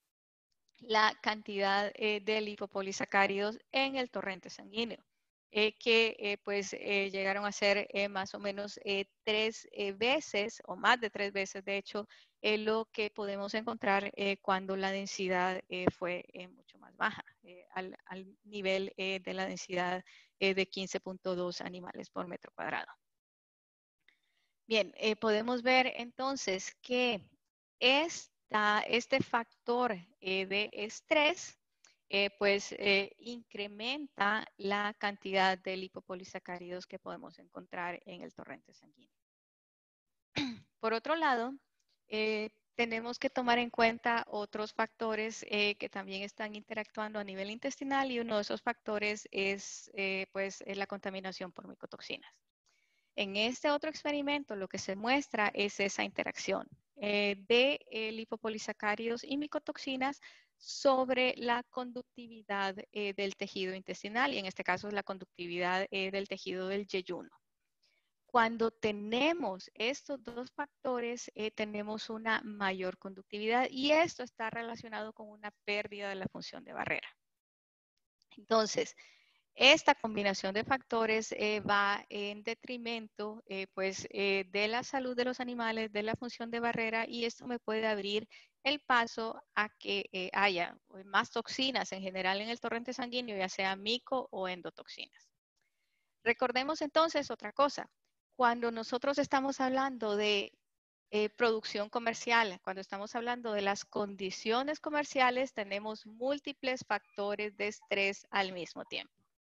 la cantidad eh, de lipopolisacáridos en el torrente sanguíneo, eh, que eh, pues eh, llegaron a ser eh, más o menos eh, tres eh, veces o más de tres veces, de hecho, eh, lo que podemos encontrar eh, cuando la densidad eh, fue eh, mucho más baja, eh, al, al, nivel eh, de la densidad eh, de quince punto dos animales por metro cuadrado. Bien, eh, podemos ver entonces que esta, este factor eh, de estrés eh, pues eh, incrementa la cantidad de lipopolisacáridos que podemos encontrar en el torrente sanguíneo. Por otro lado, eh, tenemos que tomar en cuenta otros factores eh, que también están interactuando a nivel intestinal y uno de esos factores es eh, pues, la contaminación por micotoxinas. En este otro experimento lo que se muestra es esa interacción eh, de eh, lipopolisacáridos y micotoxinas sobre la conductividad eh, del tejido intestinal y en este caso es la conductividad eh, del tejido del yeyuno. Cuando tenemos estos dos factores, eh, tenemos una mayor conductividad y esto está relacionado con una pérdida de la función de barrera. Entonces, esta combinación de factores eh, va en detrimento eh, pues, eh, de la salud de los animales, de la función de barrera y esto me puede abrir el paso a que eh, haya más toxinas en general en el torrente sanguíneo, ya sea mico o endotoxinas. Recordemos entonces otra cosa. Cuando nosotros estamos hablando de eh, producción comercial, cuando estamos hablando de las condiciones comerciales, tenemos múltiples factores de estrés al mismo tiempo.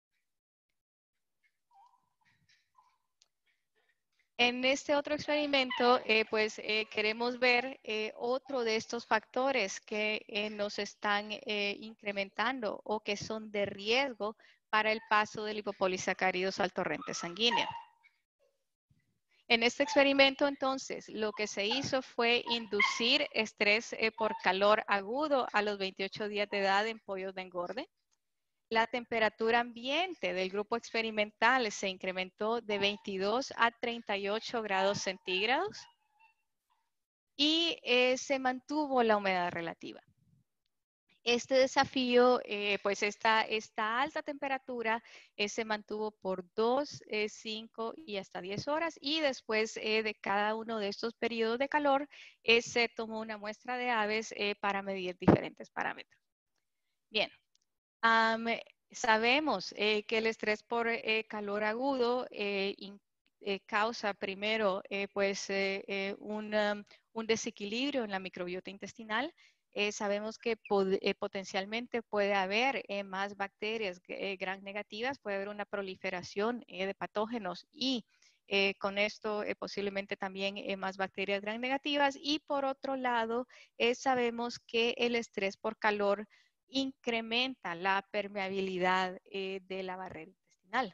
En este otro experimento, eh, pues eh, queremos ver eh, otro de estos factores que eh, nos están eh, incrementando o que son de riesgo para el paso de lipopolisacáridos al torrente sanguíneo. En este experimento, entonces, lo que se hizo fue inducir estrés eh, por calor agudo a los veintiocho días de edad en pollos de engorde. La temperatura ambiente del grupo experimental se incrementó de veintidós a treinta y ocho grados centígrados y eh, se mantuvo la humedad relativa. Este desafío, eh, pues esta, esta alta temperatura eh, se mantuvo por dos, cinco y hasta diez horas y después eh, de cada uno de estos periodos de calor eh, se tomó una muestra de aves eh, para medir diferentes parámetros. Bien, um, sabemos eh, que el estrés por eh, calor agudo eh, in, eh, causa primero eh, pues eh, un, um, un desequilibrio en la microbiota intestinal. Eh, sabemos que eh, potencialmente puede haber eh, más bacterias eh, gram negativas, puede haber una proliferación eh, de patógenos y eh, con esto eh, posiblemente también eh, más bacterias gram negativas. Y por otro lado, eh, sabemos que el estrés por calor incrementa la permeabilidad eh, de la barrera intestinal.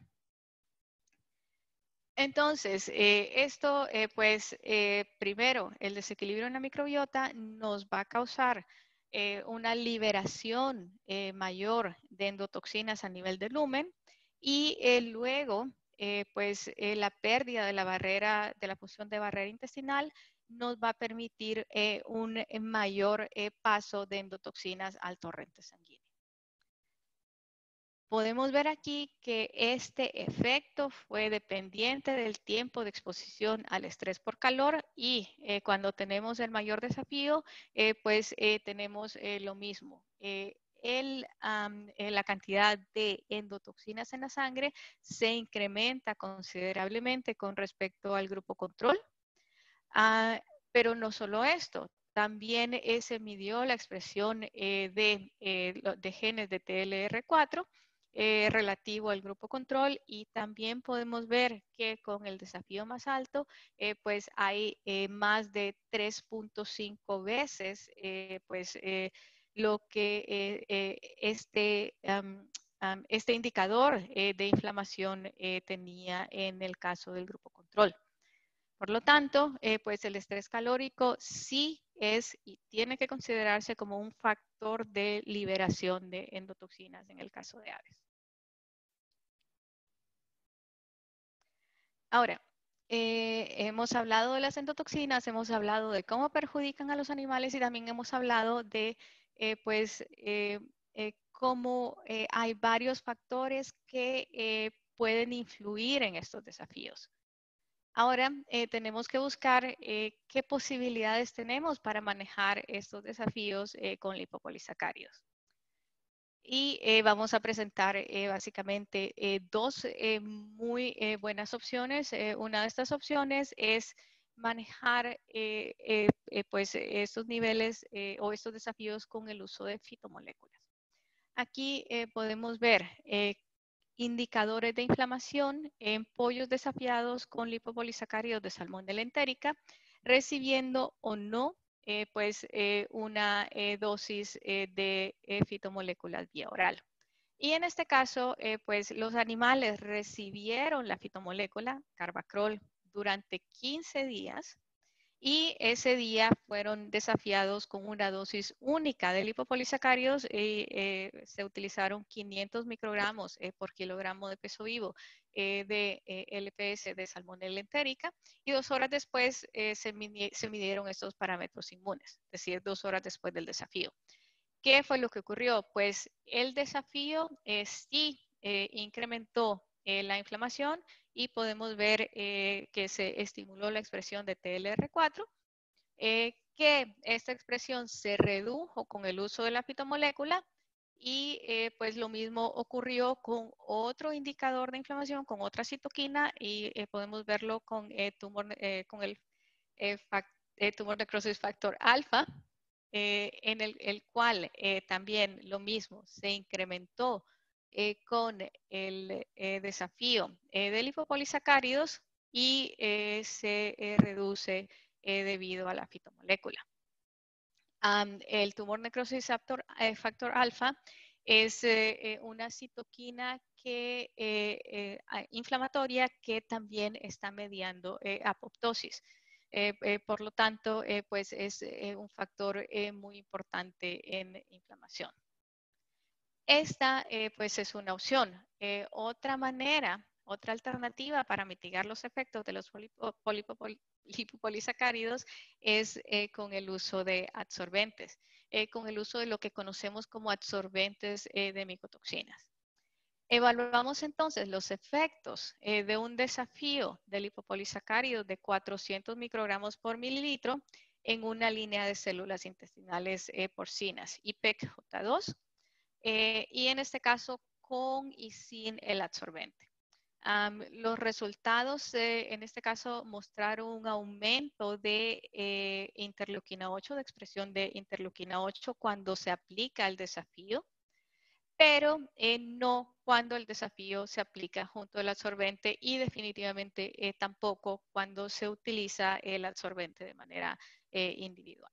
Entonces, eh, esto, eh, pues, eh, primero, el desequilibrio en la microbiota nos va a causar eh, una liberación eh, mayor de endotoxinas a nivel del lumen y eh, luego, eh, pues, eh, la pérdida de la barrera, de la función de barrera intestinal nos va a permitir eh, un mayor eh, paso de endotoxinas al torrente sanguíneo. Podemos ver aquí que este efecto fue dependiente del tiempo de exposición al estrés por calor y eh, cuando tenemos el mayor desafío, eh, pues eh, tenemos eh, lo mismo. Eh, el, um, eh, la cantidad de endotoxinas en la sangre se incrementa considerablemente con respecto al grupo control. Uh, pero no solo esto, también eh, se midió la expresión eh, de, eh, de genes de T L R cuatro eh, relativo al grupo control y también podemos ver que con el desafío más alto, eh, pues hay eh, más de tres punto cinco veces eh, pues, eh, lo que eh, eh, este, um, um, este indicador eh, de inflamación eh, tenía en el caso del grupo control. Por lo tanto, eh, pues el estrés calórico sí es y tiene que considerarse como un factor de liberación de endotoxinas en el caso de aves. Ahora, eh, hemos hablado de las endotoxinas, hemos hablado de cómo perjudican a los animales y también hemos hablado de, eh, pues, eh, eh, cómo eh, hay varios factores que eh, pueden influir en estos desafíos. Ahora eh, tenemos que buscar eh, qué posibilidades tenemos para manejar estos desafíos eh, con lipopolisacáridos. Y eh, vamos a presentar eh, básicamente eh, dos eh, muy eh, buenas opciones. Eh, una de estas opciones es manejar eh, eh, eh, pues estos niveles eh, o estos desafíos con el uso de fitomoléculas. Aquí eh, podemos ver eh, indicadores de inflamación en pollos desafiados con lipopolisacáridos de salmonela entérica, recibiendo o no eh, pues, eh, una eh, dosis eh, de eh, fitomoléculas vía oral. Y en este caso, eh, pues los animales recibieron la fitomolécula carbacrol durante quince días y ese día fueron desafiados con una dosis única de lipopolisacáridos y eh, se utilizaron quinientos microgramos eh, por kilogramo de peso vivo eh, de eh, L P S de salmonella entérica y dos horas después eh, se, midi se midieron estos parámetros inmunes, es decir, dos horas después del desafío. ¿Qué fue lo que ocurrió? Pues el desafío eh, sí eh, incrementó eh, la inflamación y podemos ver eh, que se estimuló la expresión de T L R cuatro, eh, que esta expresión se redujo con el uso de la fitomolécula y eh, pues lo mismo ocurrió con otro indicador de inflamación, con otra citoquina y eh, podemos verlo con, eh, tumor, eh, con el eh, fact, eh, tumor necrosis factor alfa, eh, en el, el cual eh, también lo mismo se incrementó eh, con el eh, desafío eh, de lipopolisacáridos y eh, se eh, reduce eh, debido a la fitomolécula. Um, el tumor necrosis factor, eh, factor alfa es eh, una citoquina que, eh, eh, inflamatoria que también está mediando eh, apoptosis. Eh, eh, por lo tanto, eh, pues es eh, un factor eh, muy importante en inflamación. Esta, eh, pues, es una opción. Eh, otra manera, otra alternativa para mitigar los efectos de los lipopolisacáridos es eh, con el uso de absorbentes, eh, con el uso de lo que conocemos como absorbentes eh, de micotoxinas. Evaluamos entonces los efectos eh, de un desafío de lipopolisacáridos de cuatrocientos microgramos por mililitro en una línea de células intestinales eh, porcinas, I P E C J dos, eh, y en este caso con y sin el absorbente. Um, los resultados eh, en este caso mostraron un aumento de eh, interleuquina ocho, de expresión de interleuquina ocho cuando se aplica el desafío, pero eh, no cuando el desafío se aplica junto al absorbente y definitivamente eh, tampoco cuando se utiliza el absorbente de manera eh, individual.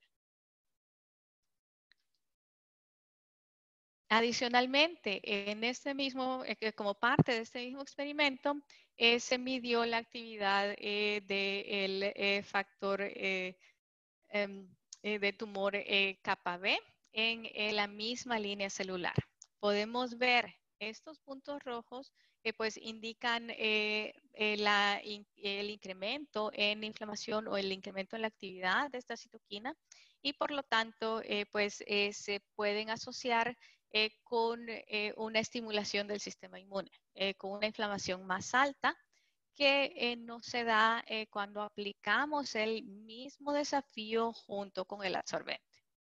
Adicionalmente, en este mismo, eh, como parte de este mismo experimento, eh, se midió la actividad eh, del eh, factor eh, eh, de tumor eh, kappa B en, en la misma línea celular. Podemos ver estos puntos rojos que pues indican eh, eh, la, in, el incremento en inflamación o el incremento en la actividad de esta citoquina y por lo tanto eh, pues eh, se pueden asociar eh, con eh, una estimulación del sistema inmune, eh, con una inflamación más alta que eh, no se da eh, cuando aplicamos el mismo desafío junto con el absorbente.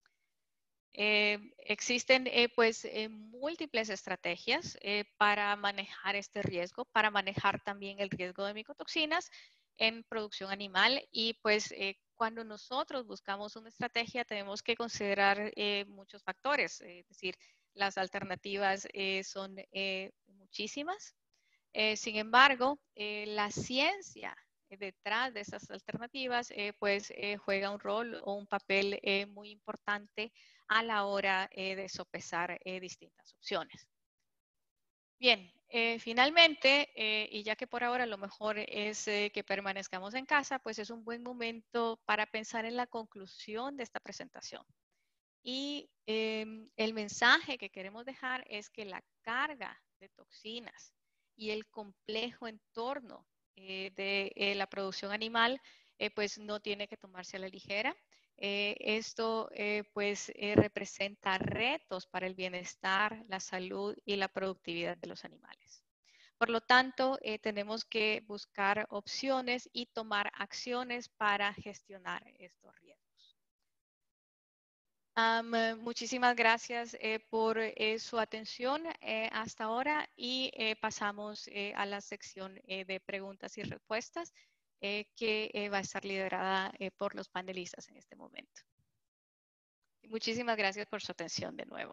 Eh, existen eh, pues eh, múltiples estrategias eh, para manejar este riesgo, para manejar también el riesgo de micotoxinas en producción animal y pues eh, cuando nosotros buscamos una estrategia tenemos que considerar eh, muchos factores, eh, es decir, las alternativas eh, son eh, muchísimas. Eh, sin embargo, eh, la ciencia detrás de esas alternativas eh, pues eh, juega un rol o un papel eh, muy importante a la hora eh, de sopesar eh, distintas opciones. Bien, eh, finalmente, eh, y ya que por ahora lo mejor es eh, que permanezcamos en casa, pues es un buen momento para pensar en la conclusión de esta presentación. Y eh, el mensaje que queremos dejar es que la carga de toxinas y el complejo entorno eh, de eh, la producción animal, eh, pues no tiene que tomarse a la ligera. Eh, esto eh, pues eh, representa retos para el bienestar, la salud y la productividad de los animales. Por lo tanto, eh, tenemos que buscar opciones y tomar acciones para gestionar estos riesgos. Um, muchísimas gracias eh, por eh, su atención eh, hasta ahora y eh, pasamos eh, a la sección eh, de preguntas y respuestas eh, que eh, va a estar liderada eh, por los panelistas en este momento. Muchísimas gracias por su atención de nuevo.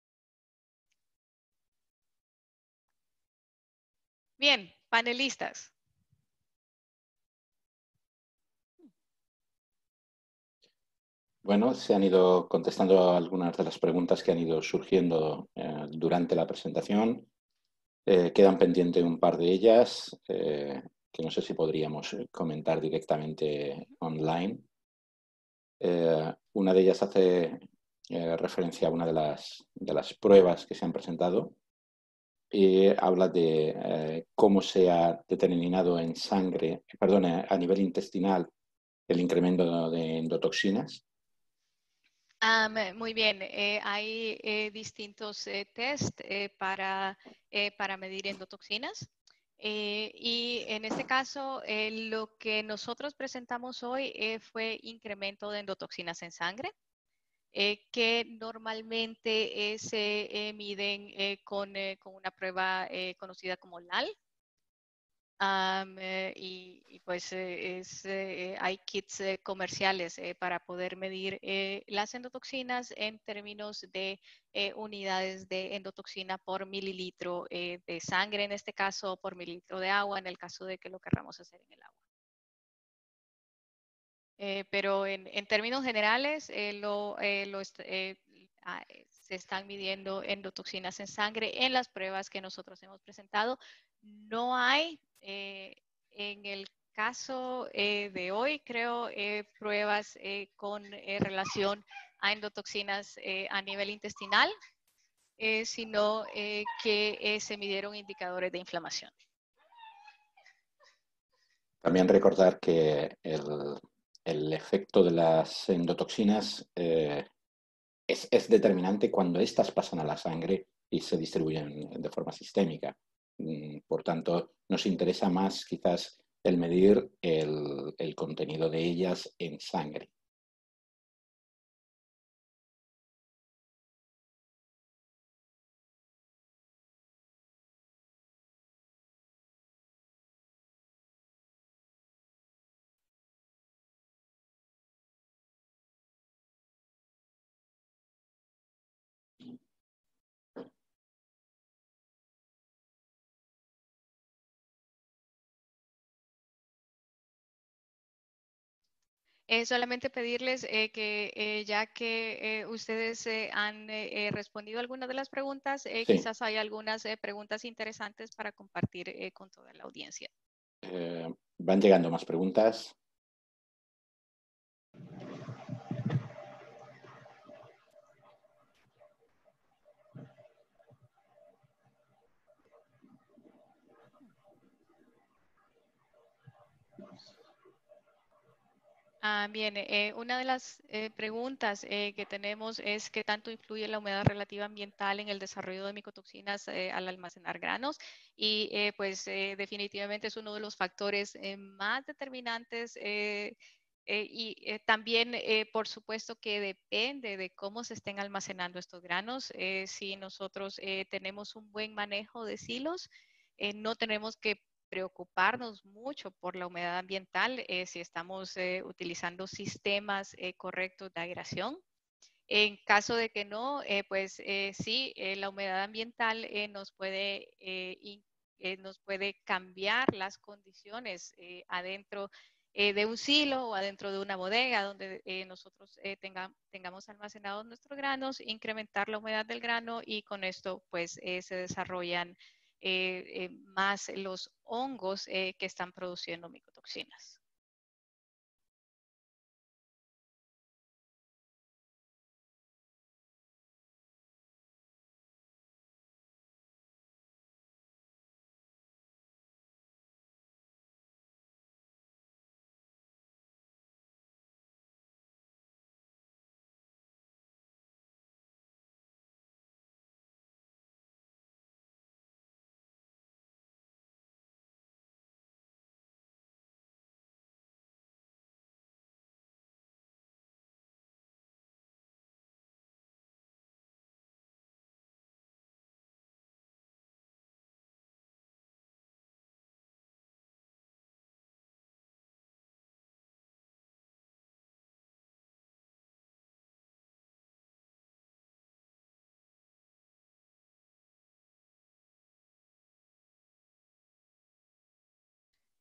Bien, panelistas. Bueno, se han ido contestando algunas de las preguntas que han ido surgiendo eh, durante la presentación. Eh, quedan pendientes un par de ellas, eh, que no sé si podríamos comentar directamente online. Eh, una de ellas hace eh, referencia a una de las, de las pruebas que se han presentado y habla de eh, cómo se ha determinado en sangre, perdón, a nivel intestinal el incremento de endotoxinas. Um, muy bien, eh, hay eh, distintos eh, test eh, para, eh, para medir endotoxinas. Eh, y en este caso, eh, lo que nosotros presentamos hoy eh, fue incremento de endotoxinas en sangre, eh, que normalmente eh, se eh, miden eh, con, eh, con, una prueba eh, conocida como L A L. Um, eh, y, y, pues eh, es, eh, hay kits eh, comerciales eh, para poder medir eh, las endotoxinas en términos de eh, unidades de endotoxina por mililitro eh, de sangre, en este caso, por mililitro de agua, en el caso de que lo querramos hacer en el agua. Eh, pero en, en, términos generales, eh, lo, eh, lo eh, ah, se están midiendo endotoxinas en sangre en las pruebas que nosotros hemos presentado. No hay, eh, en el caso eh, de hoy, creo, eh, pruebas eh, con eh, relación a endotoxinas eh, a nivel intestinal, eh, sino eh, que eh, se midieron indicadores de inflamación. También recordar que el, el efecto de las endotoxinas eh, es, es determinante cuando éstas pasan a la sangre y se distribuyen de forma sistémica. Por tanto, nos interesa más quizás el medir el, el contenido de ellas en sangre. Eh, solamente pedirles eh, que eh, ya que eh, ustedes eh, han eh, respondido algunas de las preguntas, eh, Sí. quizás hay algunas eh, preguntas interesantes para compartir eh, con toda la audiencia. Eh, van llegando más preguntas. Ah, bien, eh, una de las eh, preguntas eh, que tenemos es qué tanto influye la humedad relativa ambiental en el desarrollo de micotoxinas eh, al almacenar granos y eh, pues eh, definitivamente es uno de los factores eh, más determinantes eh, eh, y eh, también eh, por supuesto que depende de cómo se estén almacenando estos granos. Eh, si nosotros eh, tenemos un buen manejo de silos, eh, no tenemos que preocuparnos mucho por la humedad ambiental eh, si estamos eh, utilizando sistemas eh, correctos de aireación. En caso de que no, eh, pues eh, sí, eh, la humedad ambiental eh, nos, puede, eh, y, eh, nos puede cambiar las condiciones eh, adentro eh, de un silo o adentro de una bodega donde eh, nosotros eh, tenga, tengamos almacenados nuestros granos, incrementar la humedad del grano y con esto pues eh, se desarrollan eh, eh, más los hongos eh, que están produciendo micotoxinas.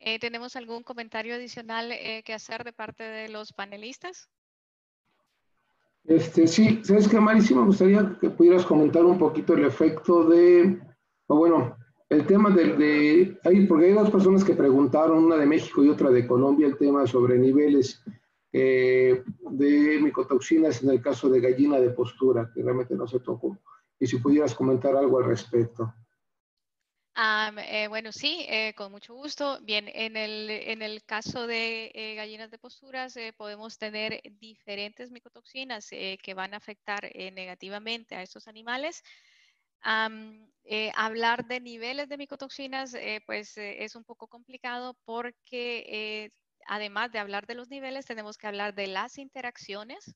Eh, ¿Tenemos algún comentario adicional eh, que hacer de parte de los panelistas? Este, sí, ¿sabes qué, Mari? Sí me gustaría que pudieras comentar un poquito el efecto de, o bueno, el tema de, de ahí, porque hay dos personas que preguntaron, una de México y otra de Colombia, el tema sobre niveles eh, de micotoxinas en el caso de gallina de postura, que realmente no se tocó. Y si pudieras comentar algo al respecto. Um, eh, bueno, sí, eh, con mucho gusto. Bien, en el, en el caso de eh, gallinas de posturas eh, podemos tener diferentes micotoxinas eh, que van a afectar eh, negativamente a estos animales. Um, eh, hablar de niveles de micotoxinas eh, pues eh, es un poco complicado porque eh, además de hablar de los niveles tenemos que hablar de las interacciones.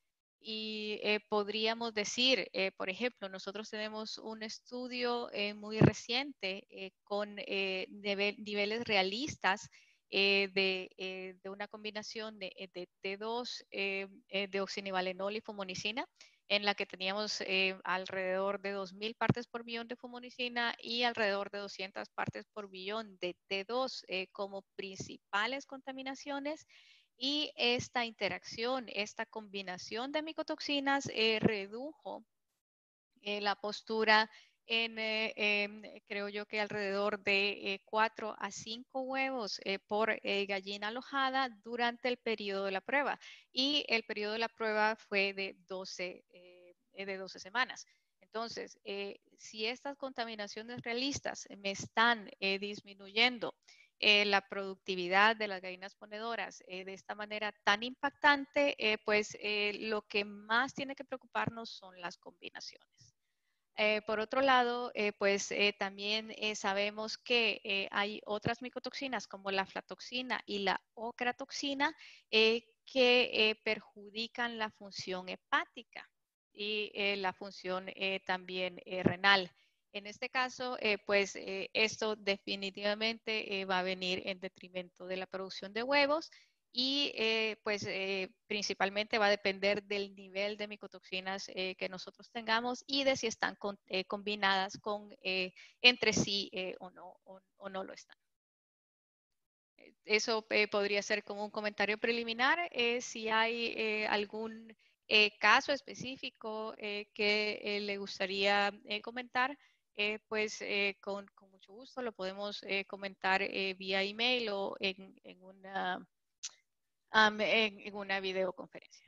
Y eh, podríamos decir, eh, por ejemplo, nosotros tenemos un estudio eh, muy reciente eh, con eh, nivel, niveles realistas eh, de, eh, de, una combinación de, de T dos, eh, eh, deoxinivalenol y fumonicina, en la que teníamos eh, alrededor de dos mil partes por billón de fumonicina y alrededor de doscientas partes por billón de T dos eh, como principales contaminaciones. Y esta interacción, esta combinación de micotoxinas eh, redujo eh, la postura en, eh, eh, creo yo que alrededor de cuatro eh, a cinco huevos eh, por eh, gallina alojada durante el periodo de la prueba. Y el periodo de la prueba fue de doce, eh, de doce semanas. Entonces, eh, si estas contaminaciones realistas me están eh, disminuyendo eh, la productividad de las gallinas ponedoras eh, de esta manera tan impactante, eh, pues eh, lo que más tiene que preocuparnos son las combinaciones. Eh, por otro lado, eh, pues eh, también eh, sabemos que eh, hay otras micotoxinas como la aflatoxina y la ocratoxina eh, que eh, perjudican la función hepática y eh, la función eh, también eh, renal. En este caso, eh, pues eh, esto definitivamente eh, va a venir en detrimento de la producción de huevos y eh, pues eh, principalmente va a depender del nivel de micotoxinas eh, que nosotros tengamos y de si están con, eh, combinadas con, eh, entre sí eh, o, no, o, o no lo están. Eso eh, podría ser como un comentario preliminar. Eh, si hay eh, algún eh, caso específico eh, que eh, le gustaría eh, comentar, eh, pues eh, con, con, mucho gusto lo podemos eh, comentar eh, vía email o en, en una Um, en, en una videoconferencia.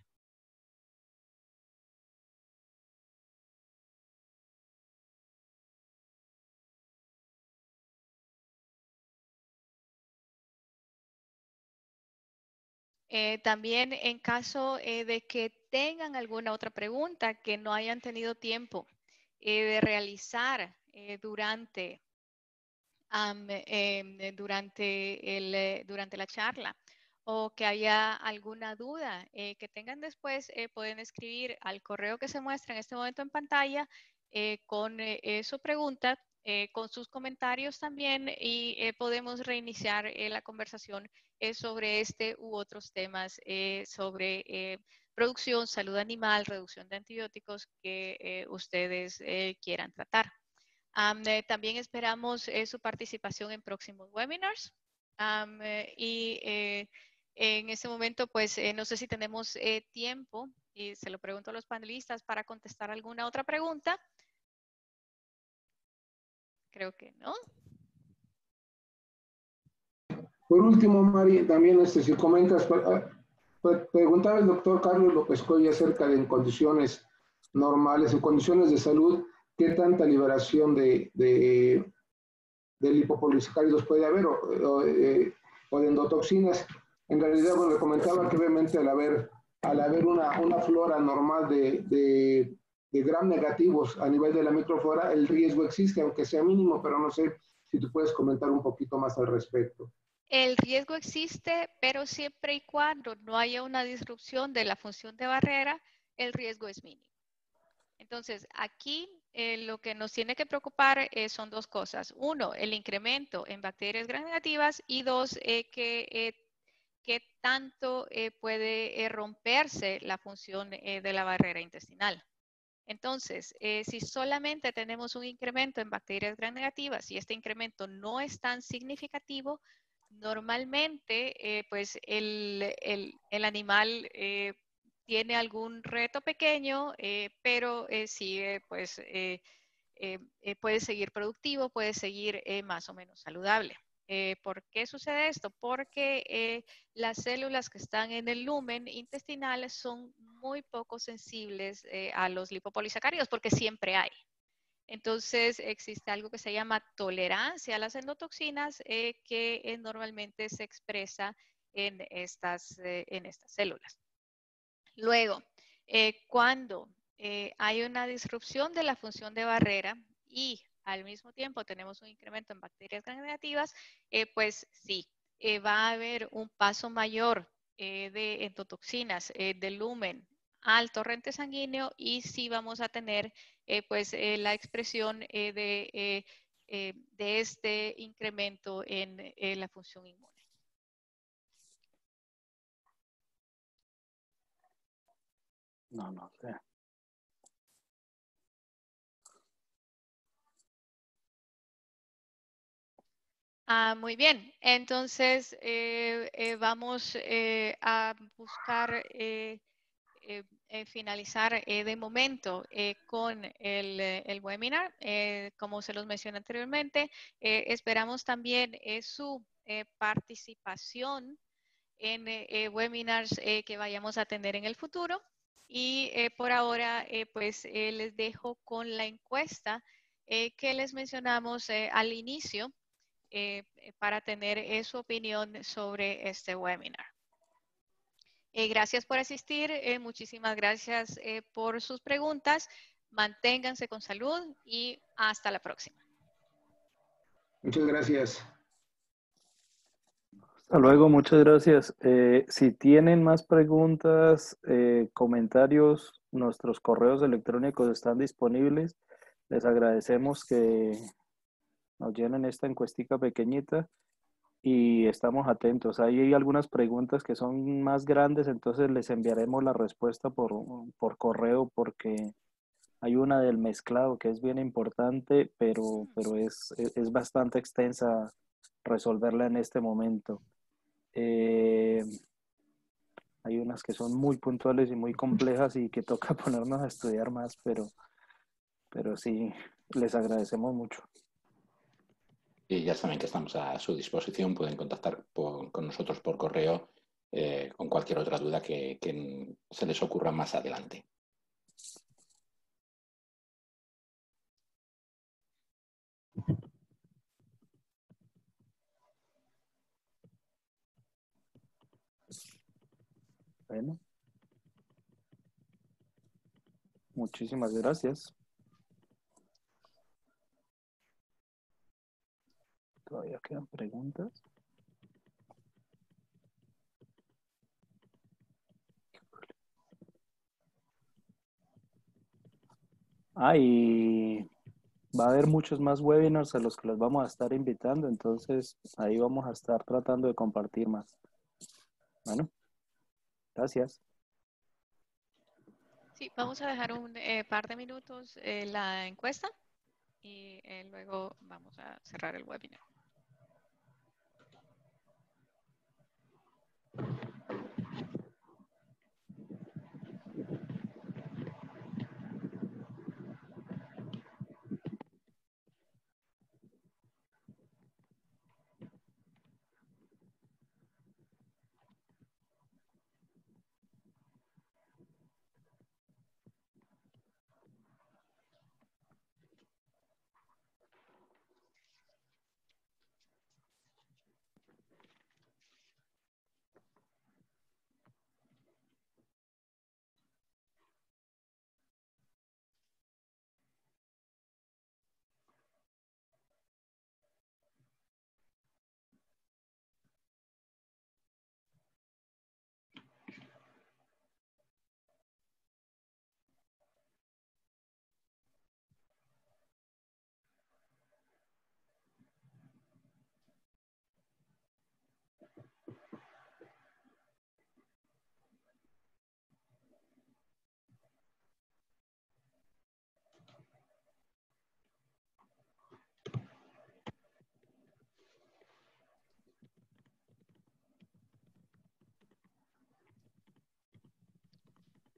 Eh, también en caso eh, de que tengan alguna otra pregunta que no hayan tenido tiempo eh, de realizar eh, durante, um, eh, durante, el, eh, durante la charla o que haya alguna duda eh, que tengan después, eh, pueden escribir al correo que se muestra en este momento en pantalla eh, con eh, su pregunta, eh, con sus comentarios también y eh, podemos reiniciar eh, la conversación eh, sobre este u otros temas eh, sobre eh, producción, salud animal, reducción de antibióticos que eh, ustedes eh, quieran tratar. Um, eh, también esperamos eh, su participación en próximos webinars um, eh, y eh, en este momento, pues eh, no sé si tenemos eh, tiempo y se lo pregunto a los panelistas para contestar alguna otra pregunta. Creo que no. Por último, Mari, también este, si comentas, preguntaba el doctor Carlos López Coy acerca de en condiciones normales, en condiciones de salud, qué tanta liberación de, de, de lipopolisacáridos puede haber o, o, eh, o de endotoxinas. En realidad, bueno, le comentaba que obviamente al haber, al haber una, una flora normal de, de, de gram negativos a nivel de la microflora, el riesgo existe, aunque sea mínimo, pero no sé si tú puedes comentar un poquito más al respecto. El riesgo existe, pero siempre y cuando no haya una disrupción de la función de barrera, el riesgo es mínimo. Entonces, aquí eh, lo que nos tiene que preocupar eh, son dos cosas. Uno, el incremento en bacterias gram negativas y dos, eh, que, eh, que tanto eh, puede eh, romperse la función eh, de la barrera intestinal. Entonces, eh, si solamente tenemos un incremento en bacterias gram negativas y este incremento no es tan significativo, Normalmente, eh, pues el, el, el animal eh, tiene algún reto pequeño, eh, pero eh, sigue, pues, eh, eh, eh, puede seguir productivo, puede seguir eh, más o menos saludable. Eh, ¿Por qué sucede esto? Porque eh, las células que están en el lumen intestinal son muy poco sensibles eh, a los lipopolisacáridos, porque siempre hay. Entonces, existe algo que se llama tolerancia a las endotoxinas eh, que eh, normalmente se expresa en estas, eh, en estas células. Luego, eh, cuando eh, hay una disrupción de la función de barrera y al mismo tiempo tenemos un incremento en bacterias gram negativas, eh, pues sí, eh, va a haber un paso mayor eh, de endotoxinas eh, del lumen al torrente sanguíneo y sí vamos a tener eh, pues eh, la expresión eh, de, eh, eh, de este incremento en eh, la función inmune. No, no sé. Ah, muy bien. Entonces, eh, eh, vamos eh, a buscar eh, eh, eh, finalizar eh, de momento eh, con el, eh, el webinar. Eh, como se los mencioné anteriormente, eh, esperamos también eh, su eh, participación en eh, eh, webinars eh, que vayamos a tener en el futuro. Y eh, por ahora, eh, pues eh, les dejo con la encuesta eh, que les mencionamos eh, al inicio eh, para tener eh, su opinión sobre este webinar. Eh, gracias por asistir, eh, muchísimas gracias eh, por sus preguntas. Manténganse con salud y hasta la próxima. Muchas gracias. Hasta luego, muchas gracias. Eh, si tienen más preguntas, eh, comentarios, nuestros correos electrónicos están disponibles. Les agradecemos que nos llenen esta encuestica pequeñita y estamos atentos. Ahí hay algunas preguntas que son más grandes, entonces les enviaremos la respuesta por, por correo porque hay una del mezclado que es bien importante, pero, pero es, es, es bastante extensa resolverla en este momento. Eh, hay unas que son muy puntuales y muy complejas y que toca ponernos a estudiar más, pero, pero sí, les agradecemos mucho. Y ya saben que estamos a su disposición, pueden contactar por, con nosotros por correo eh, con cualquier otra duda que, que se les ocurra más adelante. Bueno, muchísimas gracias. Todavía quedan preguntas. Ah, y va a haber muchos más webinars a los que los vamos a estar invitando, entonces ahí vamos a estar tratando de compartir más. Bueno, gracias. Sí, vamos a dejar un eh, par de minutos eh, la encuesta y eh, luego vamos a cerrar el webinar.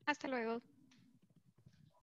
Hasta luego.